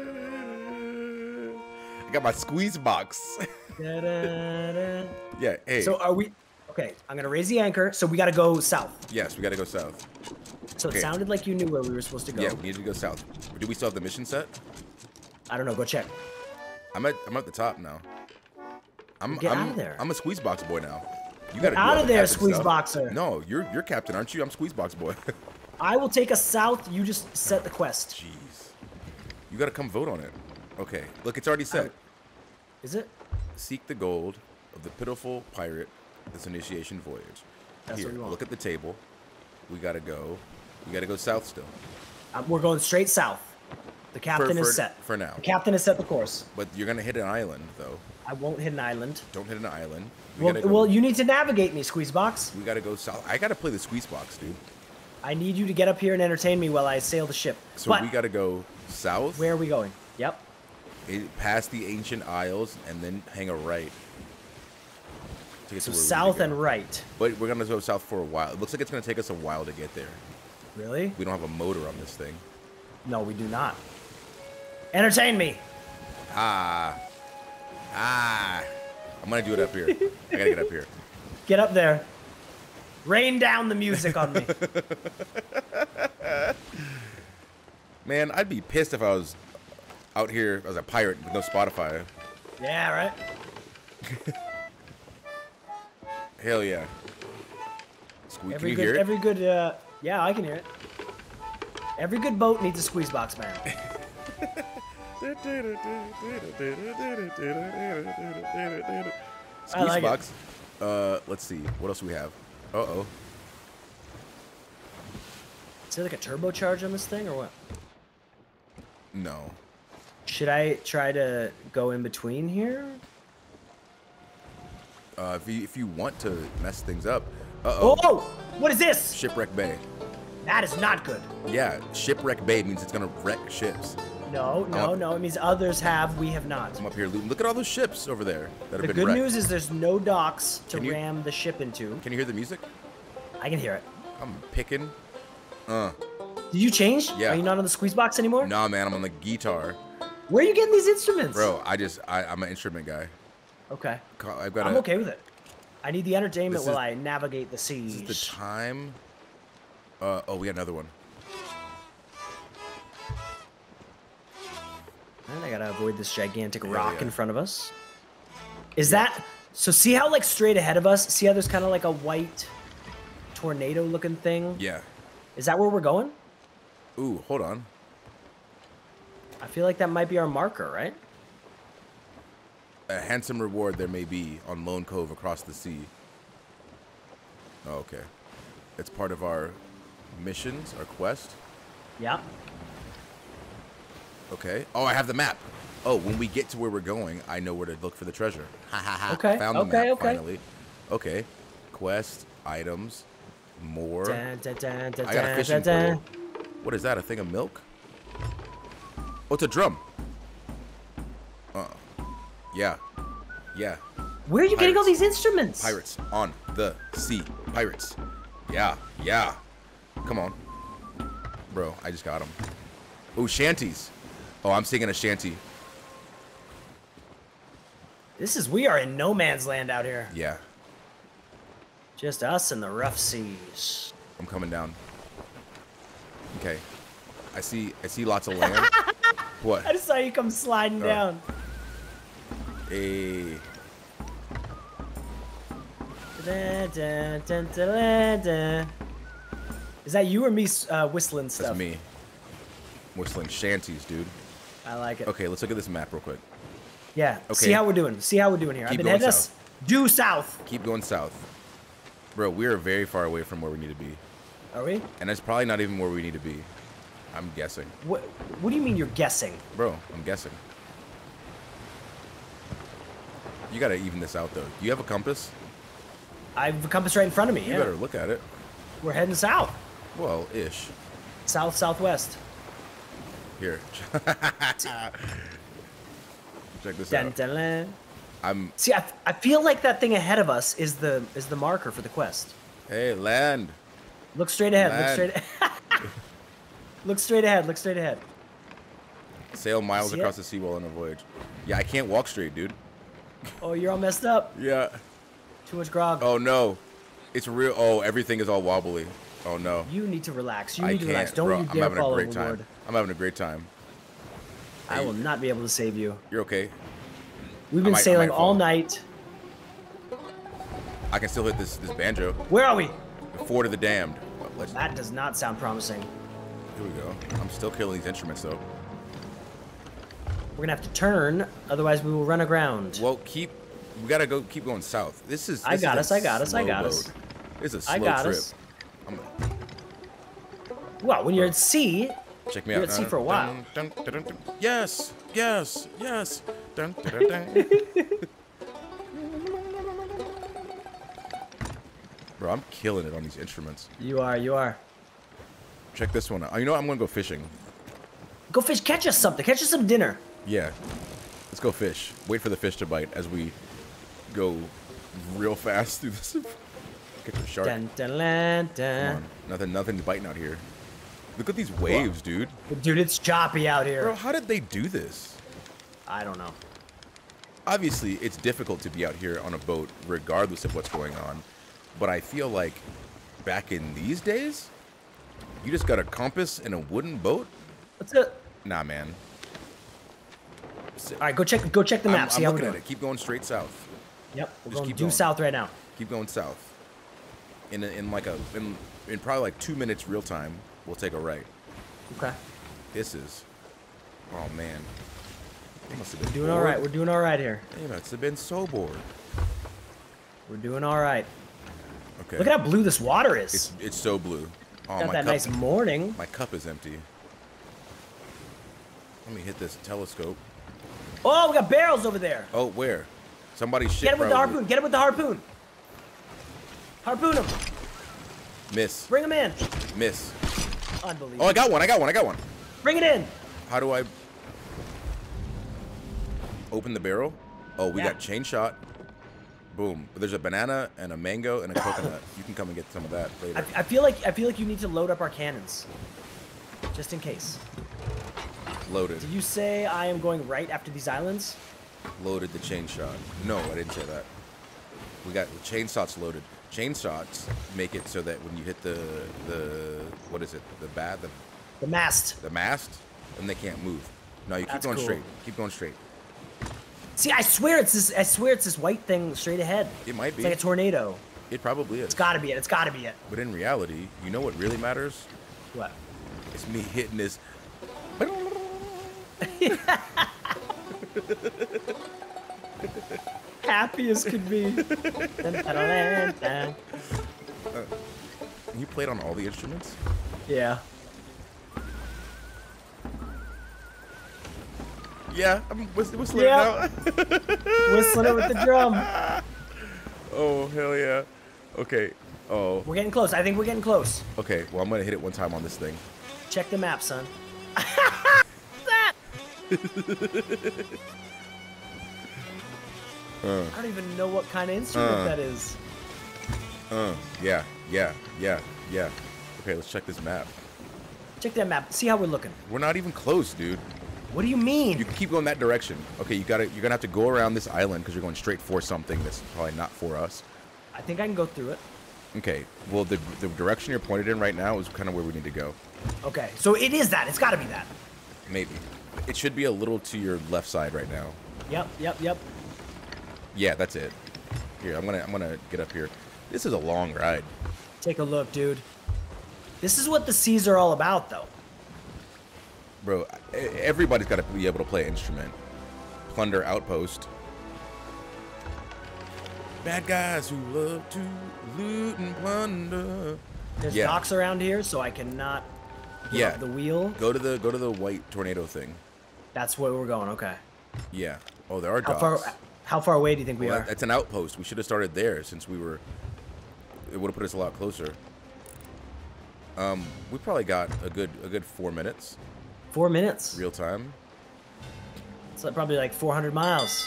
I got my squeeze box. Da, da, da. Yeah, hey. So are we? Okay, I'm gonna raise the anchor. So we gotta go south. Yes, we gotta go south. So Okay. it sounded like you knew where we were supposed to go. Yeah, we need to go south. Do we still have the mission set? I don't know. Go check. I'm at I'm at the top now. I'm Get I'm, out of there. I'm a squeeze box boy now. You Get gotta do out all of the there, captain squeeze stuff. boxer. No, you're you're captain, aren't you? I'm squeeze box boy. I will take us south. You just set the quest. Jeez. You gotta come vote on it. Okay. Look, it's already set. Is it? Seek the gold of the pitiful pirate, this initiation voyage. That's Here, what we want. look at the table. We gotta go. We gotta go south still. Um, we're going straight south. The captain for, is set. For now. The captain has set the course. But you're gonna hit an island though. I won't hit an island. Don't hit an island. We Well, gotta go, well, you need to navigate me, Squeezebox. we gotta go south. I gotta play the squeeze box, dude. I need you to get up here and entertain me while I sail the ship. So but we got to go south. where are we going? Yep. It, past the ancient isles and then hang a right. To get So to where we south need to go. and right. But we're gonna go south for a while. It looks like it's gonna take us a while to get there. Really? We don't have a motor on this thing. No, we do not. Entertain me. Ah, ah. I'm gonna do it up here. I gotta get up here. Get up there. Rain down the music on me. Man, I'd be pissed if I was out here as a pirate with no Spotify. Yeah, right? Hell yeah. Squeak, Every can you good, hear it? every good, uh, yeah, I can hear it. Every good boat needs a squeeze box, man. Squeeze like box. Uh, let's see. What else do we have? Uh oh. Is there like a turbocharge on this thing or what? No. Should I try to go in between here? Uh, if you if you want to mess things up. Uh oh. Oh, what is this? Shipwreck Bay. That is not good. Yeah, Shipwreck Bay means it's gonna wreck ships. No, no, Um, no. It means others have, we have not. I'm up here looting. Look at all those ships over there that have The been good wrecked. news is there's no docks to Can you- ram the ship into. Can you hear the music? I can hear it. I'm picking. Uh. Did you change? Yeah. Are you not on the squeeze box anymore? Nah, man, I'm on the guitar. Where are you getting these instruments? Bro, I just, I, I'm an instrument guy. Okay. Ca- I've got I'm a, okay with it. I need the entertainment This while is- I navigate the seas. This is the time. Uh, oh, we got another one. And I gotta avoid this gigantic Hell rock yeah. in front of us. Is that so? See how like straight ahead of us? See how there's kind of like a white tornado-looking thing? Yeah. Is that where we're going? Ooh, hold on. I feel like that might be our marker, right? A handsome reward there may be on Lone Cove across the sea. Oh, okay. It's part of our missions, our quest. Yeah. Okay. Oh, I have the map. Oh, when we get to where we're going, I know where to look for the treasure. Ha ha ha. Okay, Found the okay, map okay. finally. Okay. Quest, items, more. Dun, dun, dun, dun, I got a dun, fishing dun, dun. pole. What is that? A thing of milk? Oh, it's a drum. Uh. Yeah. Yeah. Where are you getting all Pirates. these instruments? Pirates on the sea. Pirates. Yeah. Yeah. Come on. Bro, I just got them. Ooh, shanties. Oh, I'm singing a shanty. This is, we are in no man's land out here. Yeah. Just us and the rough seas. I'm coming down. Okay. I see I see lots of land. What? I just saw you come sliding Oh. down. Hey. Dun, dun, dun, dun, dun, dun. Is that you or me uh, whistling stuff? That's me. Whistling shanties, dude. I like it. Okay, let's look at this map real quick. Yeah. Okay. See how we're doing. See how we're doing here. Keep I've been going heading us due south. Keep going south. Bro, we are very far away from where we need to be. Are we? And it's probably not even where we need to be. I'm guessing. What? What do you mean you're guessing? Bro, I'm guessing. You gotta even this out, though. Do you have a compass? I have a compass right in front of me. You Yeah. better look at it. We're heading south. Well, ish. South southwest. Here. Check this Dun, out. dun, dun. I'm... See, I, I feel like that thing ahead of us is the is the marker for the quest. Hey, land. Look straight ahead. Land. Look straight. Look straight ahead. Look straight ahead. Sail miles See across it? the seawall on a voyage. Yeah, I can't walk straight, dude. Oh, you're all messed up. Yeah. Too much grog. Oh, no. It's real. Oh, everything is all wobbly. Oh, no. You need to relax. You I need to can't, relax. Don't bro. you I'm dare having a fall great overboard. time. I'm having a great time. I will not be able to save you. You're okay. We've I been might- I sailing might all fall. night. I can still hit this this banjo. Where are we? The Fort of the Damned. Let's, That does not sound promising. here we go. I'm still killing these instruments, though. We're gonna have to turn, otherwise we will run aground. Well, keep... We gotta go. Keep going south. This is. I this got is us, a I got us, I slow got load. us. This is a slow I got trip. us. I'm, Well, when you're at sea, check me You're out. at sea for a while. Dun, dun, dun, dun. Yes, yes, yes. Dun, dun, dun, dun. Bro, I'm killing it on these instruments. you are, you are. Check this one out. Oh, you know what? I'm gonna go fishing. Go fish. Catch us something. Catch us some dinner. Yeah. Let's go fish. Wait for the fish to bite as we go real fast through this. Catch a shark. Dun, dun, dun, dun. Come on. Nothing, nothing's biting out here. Look at these waves, dude. Dude, it's choppy out here. Bro, how did they do this? I don't know. Obviously, it's difficult to be out here on a boat regardless of what's going on. But I feel like back in these days, you just got a compass and a wooden boat? What's it? Nah, man. All right, go check go check the map. I'm, See I'm how we're looking doing. at it. Keep going straight south. Yep, we're Just going keep due going. south right now. Keep going south. In a, in like a in, in probably like two minutes real time, we'll take a right. Okay. This is. Oh man. They must have been We're doing bored. all right. We're doing all right here. They must have been so bored. We're doing all right. Okay. Look at how blue this water is. It's it's so blue. Oh, Got my that cup, nice morning. My cup is empty. Let me hit this telescope. Oh, we got barrels over there. Oh, where? Somebody's shit. Get him with probably. the harpoon. Get him with the harpoon. Harpoon him. Miss. Bring him in. Miss. Unbelievable. Oh, I got one. I got one. I got one. Bring it in. How do I open the barrel? Oh, we Yeah. got chain shot. Boom. But there's a banana and a mango and a coconut. You can come and get some of that later. I, I feel like I feel like you need to load up our cannons, just in case. Loaded. Did you say I am going right after these islands? Loaded the chain shot. No, I didn't say that. We got the chain shots loaded. Chain shots make it so that when you hit the the what is it? The bat the The mast. the mast, and they can't move. No, you keep That's going cool. straight. Keep going straight. See, I swear it's this. I swear it's this white thing straight ahead. It might It's be. like a tornado. It probably is. It's got to be it. It's got to be it. But in reality, you know what really matters? What? It's me hitting this. Happy as could be. Dun, dun, dun, dun. You played on all the instruments? Yeah. Yeah, I'm whist- whistling Yeah. it now. Whistling it with the drum. Oh, hell yeah. Okay. Oh, We're getting close. I think we're getting close. okay. Well, I'm going to hit it one time on this thing. Check the map, son. Uh, I don't even know what kind of instrument Uh. that is. uh, yeah, yeah, yeah, yeah. Okay, let's check this map. Check that map. See how we're looking. We're not even close, dude. What do you mean? You can keep going that direction. Okay, you gotta, you're gonna have to go around this island because you're going straight for something that's probably not for us. I think I can go through it. Okay, well, the, the direction you're pointed in right now is kind of where we need to go. Okay, so it is that. It's got to be that. Maybe. It should be a little to your left side right now. Yep, yep, yep. Yeah, that's it. Here, I'm gonna, I'm gonna get up here. This is a long ride. Take a look, dude. This is what the seas are all about, though. Bro, e- everybody's got to be able to play an instrument. Plunder outpost. Bad guys who love to loot and plunder. There's Yeah. docks around here, so I cannot give Yeah. up the wheel. Go to the go to the white tornado thing. That's where we're going. Okay. Yeah. Oh, there are How docks. far? How far away do you think we Well, are? that- that's an outpost. We should have started there since we were. It would have put us a lot closer. Um, we probably got a good a good four minutes Four minutes. real time. It's like probably like four hundred miles.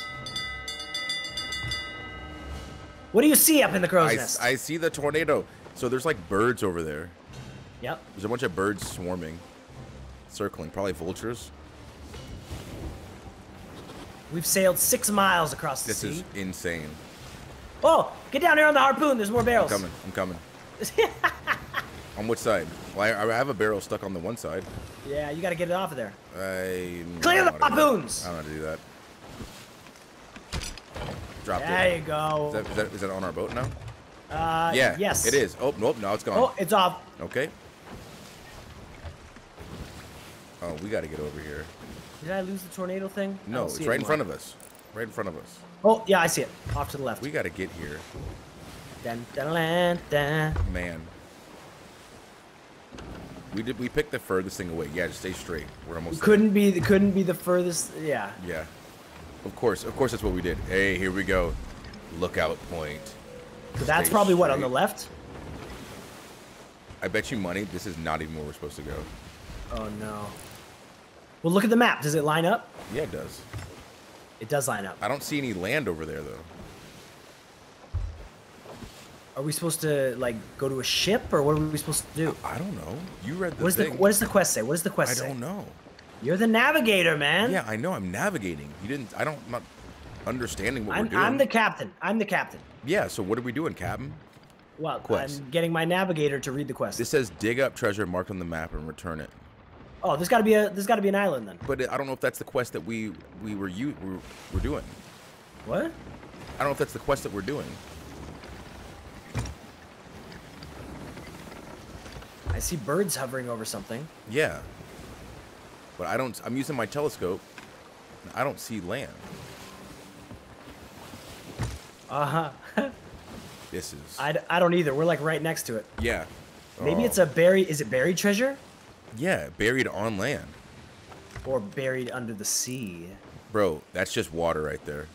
What do you see up in the crow's I, nest? I see the tornado. So there's like birds over there. Yep. There's a bunch of birds swarming, circling. Probably vultures. We've sailed six miles across the This sea. is insane. Oh, get down here on the harpoon. There's more I'm barrels. coming. I'm coming. On which side? Well, I, I have a barrel stuck on the one side. Yeah, you got to get it off of there. I Clear I the don't know how to do that. harpoons. I don't know how to do that. Dropped There it. you go. Is that, is, that, is that on our boat now? Uh, Yeah. Yes. It is. Oh, nope. Now it's gone. Oh, it's off. Okay. Oh, we got to get over here. Did I lose the tornado thing? I No, don't it's see it right in front anymore. of us. Right in front of us. Oh, yeah, I see it. Off to the left. We got to get here. Dun, dun, dun, dun. Man. We did. We picked the furthest thing away. Yeah, just stay straight. We're almost there. Couldn't be. Couldn't be the furthest. Yeah. Yeah. Of course. Of course, that's what we did. Hey, here we go. Lookout point. So that's Stay probably what on the straight. left. I bet you money this is not even where we're supposed to go. Oh no. Well, look at the map. Does it line up? Yeah, it does. It does line up. I don't see any land over there though. Are we supposed to like go to a ship, or what are we supposed to do? I don't know. You read the what is thing. the What does the quest say? What does the quest I say? don't know. You're the navigator, man. Yeah, I know. I'm navigating. You didn't. I don't. I'm not understanding what I'm, we're doing. I'm the captain. I'm the captain. Yeah. So what are we doing, Captain? Well, Quest. I'm getting my navigator to read the quest. This says dig up treasure marked on the map and return it. Oh, there's got to be a there's got to be an island then. But I don't know if that's the quest that we we were you we're, we're doing. What? I don't know if that's the quest that we're doing. I see birds hovering over something. Yeah. But I don't. I'm using my telescope. I don't see land. Uh huh. This is. I, I don't either. We're like right next to it. Yeah. Maybe Oh. it's a buried. Is it buried treasure? Yeah, buried on land. Or buried under the sea? Bro, that's just water right there.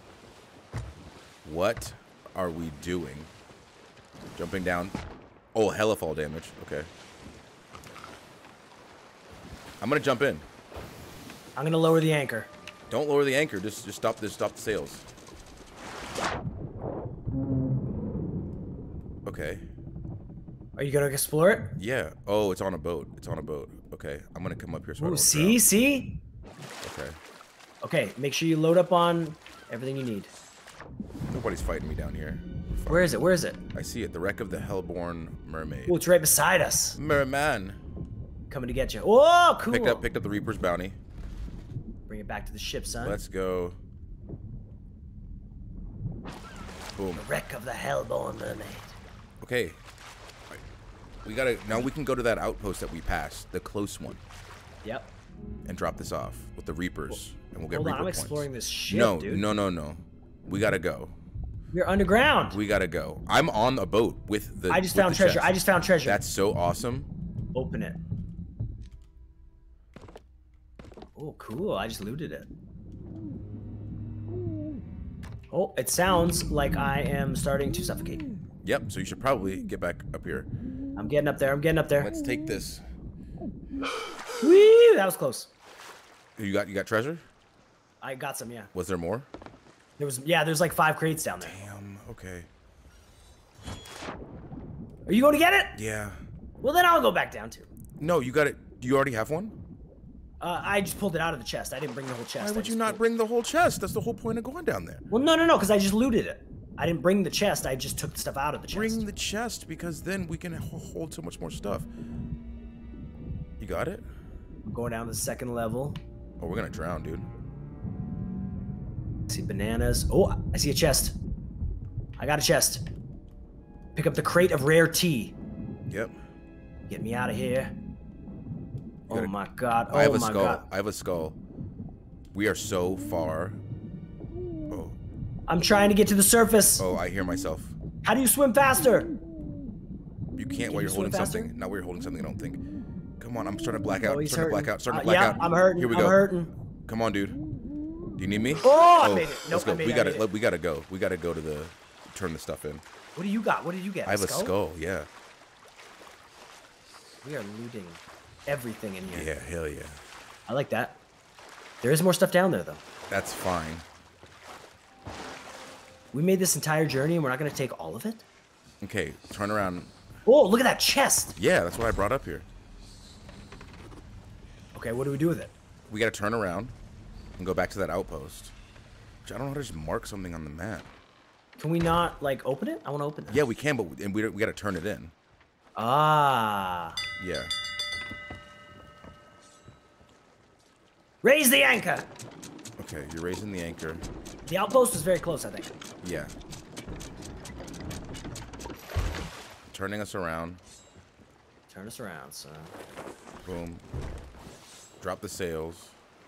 What are we doing? Jumping down. Oh, hella fall damage. Okay. I'm gonna jump in. I'm gonna lower the anchor. Don't lower the anchor. Just just stop this. Stop the sails. Okay. Are you gonna explore it? Yeah. Oh, it's on a boat. It's on a boat. Okay. I'm gonna come up here. So I Ooh, don't see, drown. see. Okay. Okay, make sure you load up on everything you need. Nobody's fighting me down here. Where is it? Where is it? I see it. The wreck of the Hellborn mermaid. Oh, it's right beside us. Merman. Coming to get you. Oh, cool. Picked up. Picked up the Reaper's bounty. Bring it back to the ship, son. Let's go. Boom. The wreck of the Hellborn mermaid. Okay. Right. We gotta now. We can go to that outpost that we passed, the close one, Yep. and drop this off with the Reapers, and we'll get Hold Reaper on, I'm points. exploring this ship, no, dude. no, no, no. We gotta go. We're underground. We gotta go. I'm on a boat with the. I just with found the treasure. chest. I just found treasure. That's so awesome. Open it. Oh, cool. I just looted it. Oh, it sounds like I am starting to suffocate. Yep. So you should probably get back up here. I'm getting up there. I'm getting up there. Let's take this. Whee! That was close. You got you got treasure? I got some, yeah. Was there more? There was, yeah, there's like five crates down there. Damn. Okay. Are you going to get it? Yeah. Well, then I'll go back down too. No, you got it. Do you already have one? Uh, I just pulled it out of the chest. I didn't bring the whole chest. Why I would you just not pulled- bring the whole chest? That's the whole point of going down there. Well, no, no, no, because I just looted it. I didn't bring the chest. I just took the stuff out of the chest. Bring the chest because then we can ho- hold so much more stuff. You got it? I'm going down to the second level. Oh, we're gonna drown, dude. I see bananas. Oh, I see a chest. I got a chest. Pick up the crate of rare tea. Yep. Get me out of here. Oh gotta- my god. Oh I have a my skull. god. I have a skull. We are so far. Oh, I'm trying to get to the surface. oh, I hear myself. How do you swim faster? You can't Can while you you're swim holding faster? something. Not while you're holding something. I don't think. Come on, I'm starting to black out. Oh, I'm he's starting to black hurting. out. Starting to Uh, black yeah, out. I'm hurting. Here we I'm go. hurting. Come on, dude. Do you need me? Oh, I made it. Nope, let's go. I made we it, I gotta. made it. let- We gotta go. We gotta go to the. Turn the stuff in. What do you got? What did you get? I have a skull. Yeah. We are looting everything in here. Yeah. Hell yeah. I like that. There is more stuff down there, though. That's fine. We made this entire journey, and we're not going to take all of it? Okay. Turn around. Oh, look at that chest. Yeah, that's what I brought up here. Okay, what do we do with it? We gotta turn around and go back to that outpost. Which I don't know how to just mark something on the map. Can we not, like, open it? I want to open it. Yeah, we can, but we, and we, we gotta turn it in. Ah. Yeah. Raise the anchor. Okay, you're raising the anchor. The outpost is very close, I think. Yeah. Turning us around. Turn us around, son. Boom. Drop the sails.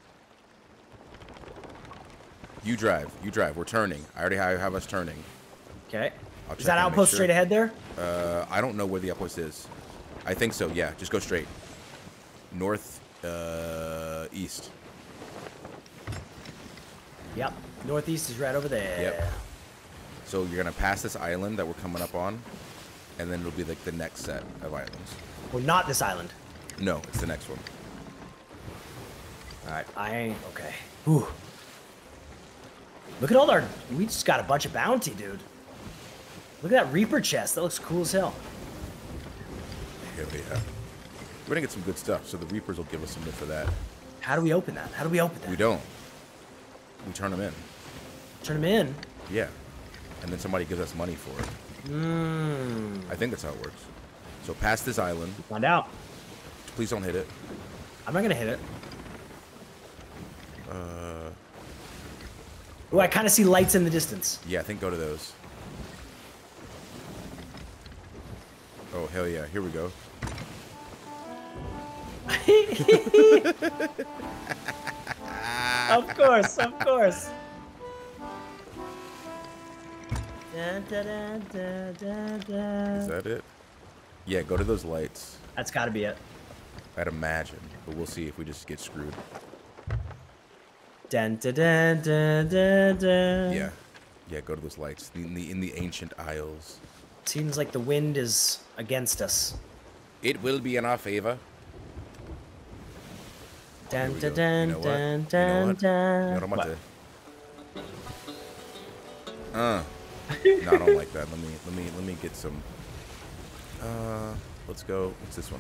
You drive. You drive. We're turning. I already have, have us turning. Okay. I'll Is check that and make outpost sure. straight ahead there? Uh, I don't know where the outpost is. I think so. Yeah, just go straight. North, uh, east. Yep. Northeast is right over there. Yep. So you're gonna pass this island that we're coming up on. and then it'll be like the next set of islands. Well, not this island. No, it's the next one. All right, I ain't okay. Whew. Look at all our. We just got a bunch of bounty, dude. Look at that Reaper chest. That looks cool as hell. Hell yeah. We're gonna get some good stuff, so the Reapers will give us something for that. How do we open that? How do we open that? We don't. We turn them in. Turn them in? Yeah. And then somebody gives us money for it. Mmm. I think that's how it works. So past this island. Find out. Please don't hit it. I'm not gonna hit it. Uh. Oh, I kind of see lights in the distance. Yeah, I think go to those. Oh, hell yeah. Here we go. Of course, of course. Da, da, da, da, da, da. Is that it? Yeah, go to those lights. That's got to be it. I'd imagine, but we'll see if we just get screwed. Dun, da, da, da, da, da. Yeah, yeah, go to those lights in the in the ancient isles. Seems like the wind is against us. It will be in our favor. Dun, Here dun, we go. dun, You know what? dun, You know what? dun, You know what I'm about What? to. Uh. No, I don't like that. Let me let me let me get some. Uh, let's go. What's this one?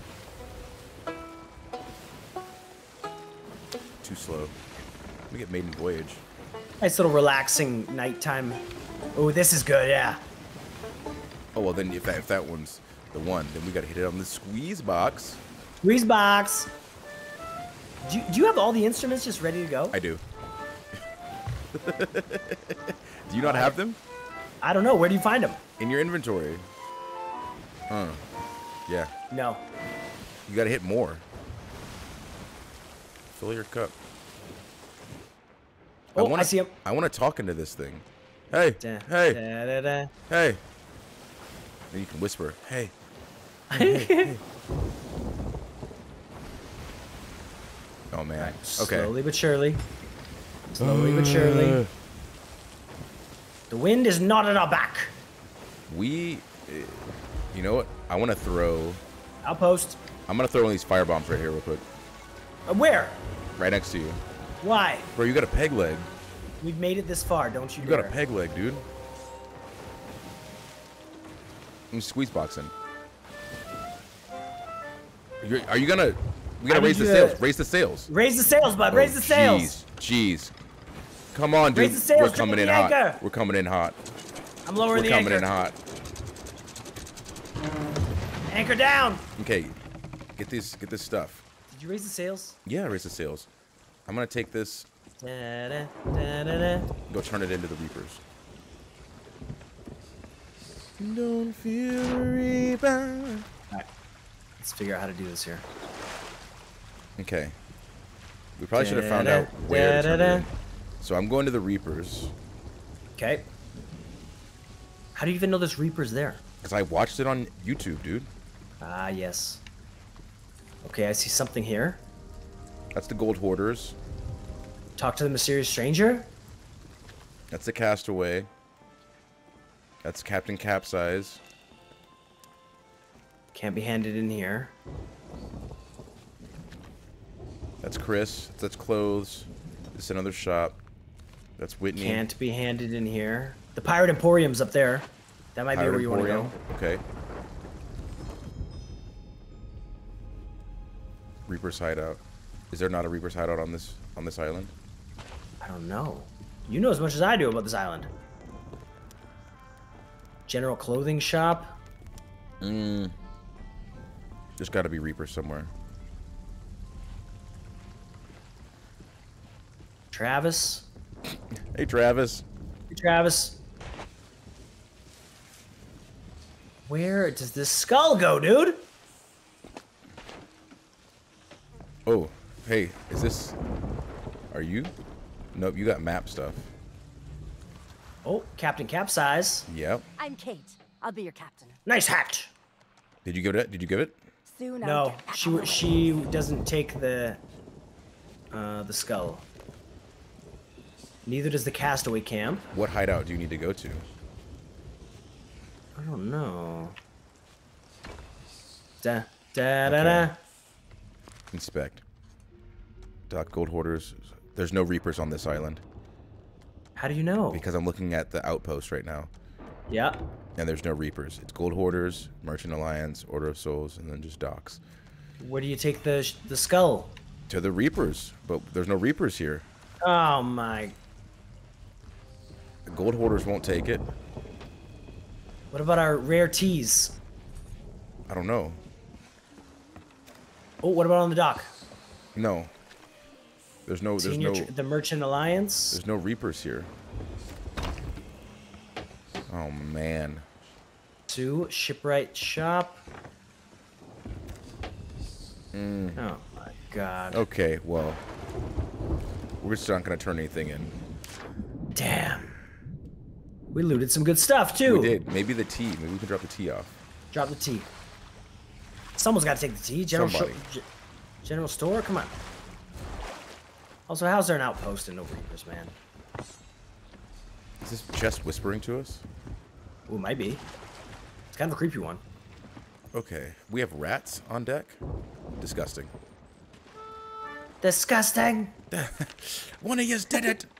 Too slow. Let me get Maiden Voyage. Nice little relaxing nighttime. Oh, this is good, yeah. Oh well, then if that if that one's the one, then we gotta hit it on the squeeze box. Squeeze box. Do you, do you have all the instruments just ready to go? I do. Do you not have them? I don't know. Where do you find them? In your inventory. Huh. Yeah. No. You gotta hit more. Fill your cup. Oh, I, wanna, I see him. I want to talk into this thing. Hey. Da, hey. Da, da, da. Hey. Then you can whisper. Hey. Hey, hey, hey. Oh man. Right, Okay. Slowly but surely. Slowly but surely. The wind is not at our back. We, uh, you know what? I want to throw. Outpost. I'm gonna throw one of these fire bombs right here, real quick. Uh, where? Right next to you, Why? bro. You got a peg leg. We've made it this far. Don't you? You dare. got a peg leg, dude. I'm squeeze boxing. You're, are you gonna? We gotta I raise need the you to- sails. Raise the sails. Raise the sails, bud. Oh, Raise the sails. Jeez, jeez. Come on, dude. Raise the sails, We're triple coming in the hot. anchor. We're coming in hot. I'm lowering We're the coming anchor. in hot. Anchor down. Okay, get this. Get this stuff. Did you raise the sails? Yeah, raise the sails. I'm gonna take this. Da, da, da, da, da. Go turn it into the Reapers. Don't feel a rebound. Alright. Let's figure out how to do this here. Okay. We probably should have found out where to turn it in. So I'm going to the Reapers. Okay. How do you even know there's Reapers there? Because I watched it on YouTube, dude. Ah, yes. Okay, I see something here. That's the Gold Hoarders. Talk to the mysterious stranger? That's the Castaway. That's Captain Capsize. Can't be handed in here. That's Chris. That's Clothes. It's another shop. That's Whitney. Can't be handed in here. The Pirate Emporium's up there. That might Pirate be where you want to Emporium. go. Okay. Reaper's Hideout. Is there not a Reaper's Hideout on this on this island? I don't know. You know as much as I do about this island. General clothing shop. Mm. There's got to be Reaper somewhere. Travis. Hey, Travis. Hey, Travis. Where does this skull go, dude? Oh, hey, is this... Are you? Nope, you got map stuff. Oh, Captain Capsize. Yep. I'm Kate. I'll be your captain. Nice hat. Did you give it? Did you give it? Soon I'll No, get back she on the she doesn't take the uh, the skull. Neither does the Castaway camp. What hideout do you need to go to? I don't know. Da da da da. Okay. Inspect. Dock gold hoarders. There's no reapers on this island. How do you know? Because I'm looking at the outpost right now. Yeah. And there's no reapers. It's gold hoarders, merchant alliance, order of souls, and then just docks. Where do you take the the skull? To the reapers, but there's no reapers here. Oh my. The gold hoarders won't take it. What about our rare teas? I don't know. Oh, what about on the dock? No. There's no. There's Senior no. tr the Merchant Alliance. There's no reapers here. Oh man. Two shipwright shop. Mm. Oh my god. Okay, well, we're just not gonna turn anything in. Damn. We looted some good stuff too. We did. Maybe the tea. Maybe we can drop the tea off. Drop the tea. Someone's got to take the tea. General Somebody. G General store. Come on. Also, how's there an outpost and no reapers, man? Is this chest whispering to us? Ooh, might be. It's kind of a creepy one. Okay, we have rats on deck. Disgusting. Disgusting. One of yous did it.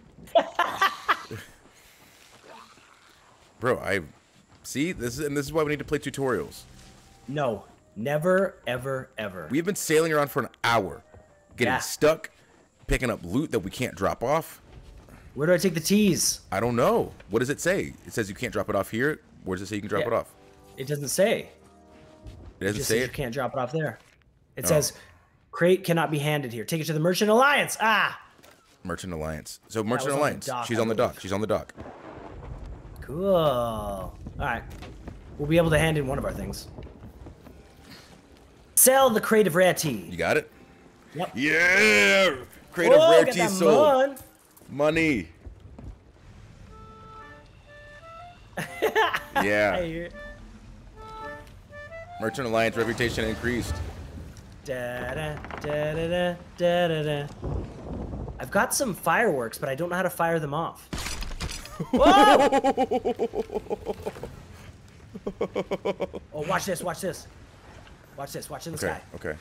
Bro, I see this is and this is why we need to play tutorials. No, never, ever, ever. We've been sailing around for an hour, getting Yeah. stuck, picking up loot that we can't drop off. Where do I take the teas? I don't know. What does it say? It says you can't drop it off here. Where does it say you can drop Yeah. it off? It doesn't say. It It doesn't just say says it. you can't drop it off there. It Oh. says, crate cannot be handed here. Take it to the Merchant Alliance. Ah! Merchant Alliance. So Merchant was on the Alliance. dock, She's I on the believe. dock. She's on the dock. Cool. All right. We'll be able to hand in one of our things. Sell the crate of rare tea. You got it? Yep. Yeah! Crate Whoa, of rare get tea that sold. mun. Money. Yeah. Hey. Merchant Alliance reputation increased. Da, da, da, da, da, da, da, da. I've got some fireworks, but I don't know how to fire them off. Whoa! Oh, watch this, watch this. Watch this, watch in the Okay, sky. okay.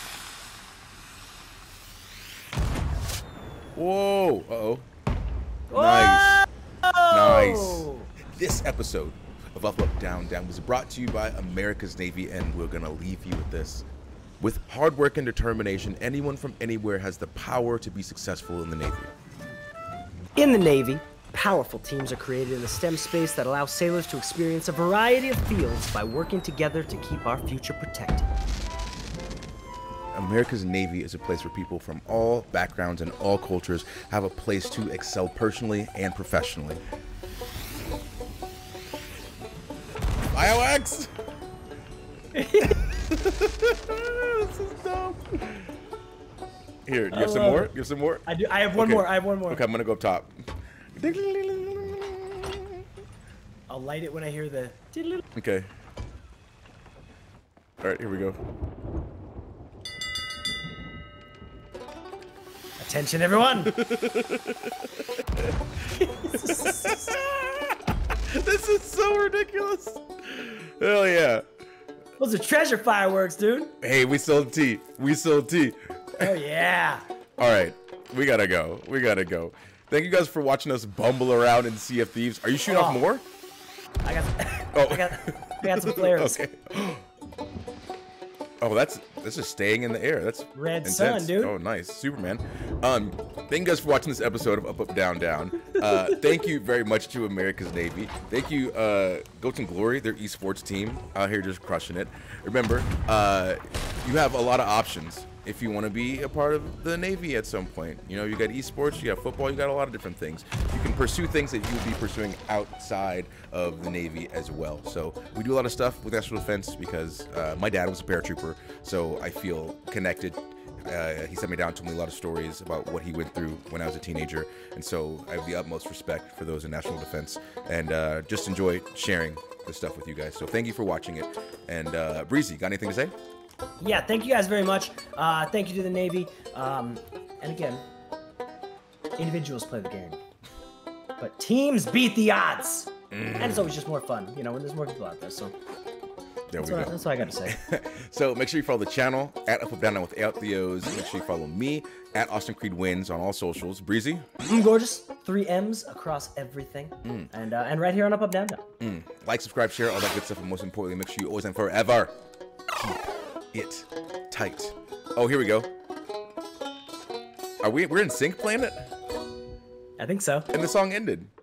Whoa! Uh-oh. Nice. Nice. This episode of Up, Up, Down, Down was brought to you by America's Navy, and we're going to leave you with this. With hard work and determination, anyone from anywhere has the power to be successful in the Navy. In the Navy, powerful teams are created in the STEM space that allow sailors to experience a variety of fields by working together to keep our future protected. America's Navy is a place where people from all backgrounds and all cultures have a place to excel personally and professionally. Biox! This is dumb. Here, you have some love more? it. You have some more? I do. I have one Okay. more. I have one more. Okay, I'm gonna go up top. I'll light it when I hear the. Okay. All right, here we go. Attention, everyone! This is so ridiculous. Hell yeah. Those are treasure fireworks, dude. Hey, we sold tea. We sold tea. Oh yeah. All right, we gotta go. We gotta go. Thank you guys for watching us bumble around in Sea of Thieves. Are you shooting Oh. off more? I got. Oh. I got. I got some flares. Okay. Oh, that's that's just staying in the air. That's Red intense. sun, dude. Oh, nice, Superman. Um, thank you guys for watching this episode of Up, Up, Down, Down. Uh, thank you very much to America's Navy. Thank you, uh, Goats and Glory, their esports team out here just crushing it. Remember, uh, you have a lot of options if you want to be a part of the Navy at some point. You know, you got esports, you got football, you got a lot of different things. You can pursue things that you would be pursuing outside of the Navy as well. So we do a lot of stuff with National Defense because uh, my dad was a paratrooper, so I feel connected. Uh, he sat me down, told me a lot of stories about what he went through when I was a teenager, and so I have the utmost respect for those in National Defense, and uh, just enjoy sharing this stuff with you guys. So thank you for watching it. And uh, Breezy, got anything to say? Yeah, thank you guys very much. Uh, thank you to the Navy. Um, and again, individuals play the game, but teams beat the odds. Mm. And it's always just more fun, you know, when there's more people out there. So There that's we what, go. That's what I got to say. So make sure you follow the channel at UpUpDownDown without the O's. Make sure you follow me at Austin Creed Wins on all socials. Breezy? Mm, gorgeous. Three M's across everything. Mm. And uh, and right here on Up Up Down Down. Mm. Like, subscribe, share, all that good stuff. And most importantly, make sure you always and forever keep it tight. Oh, here we go. Are we, we're in sync playing it? I think so. And the song ended.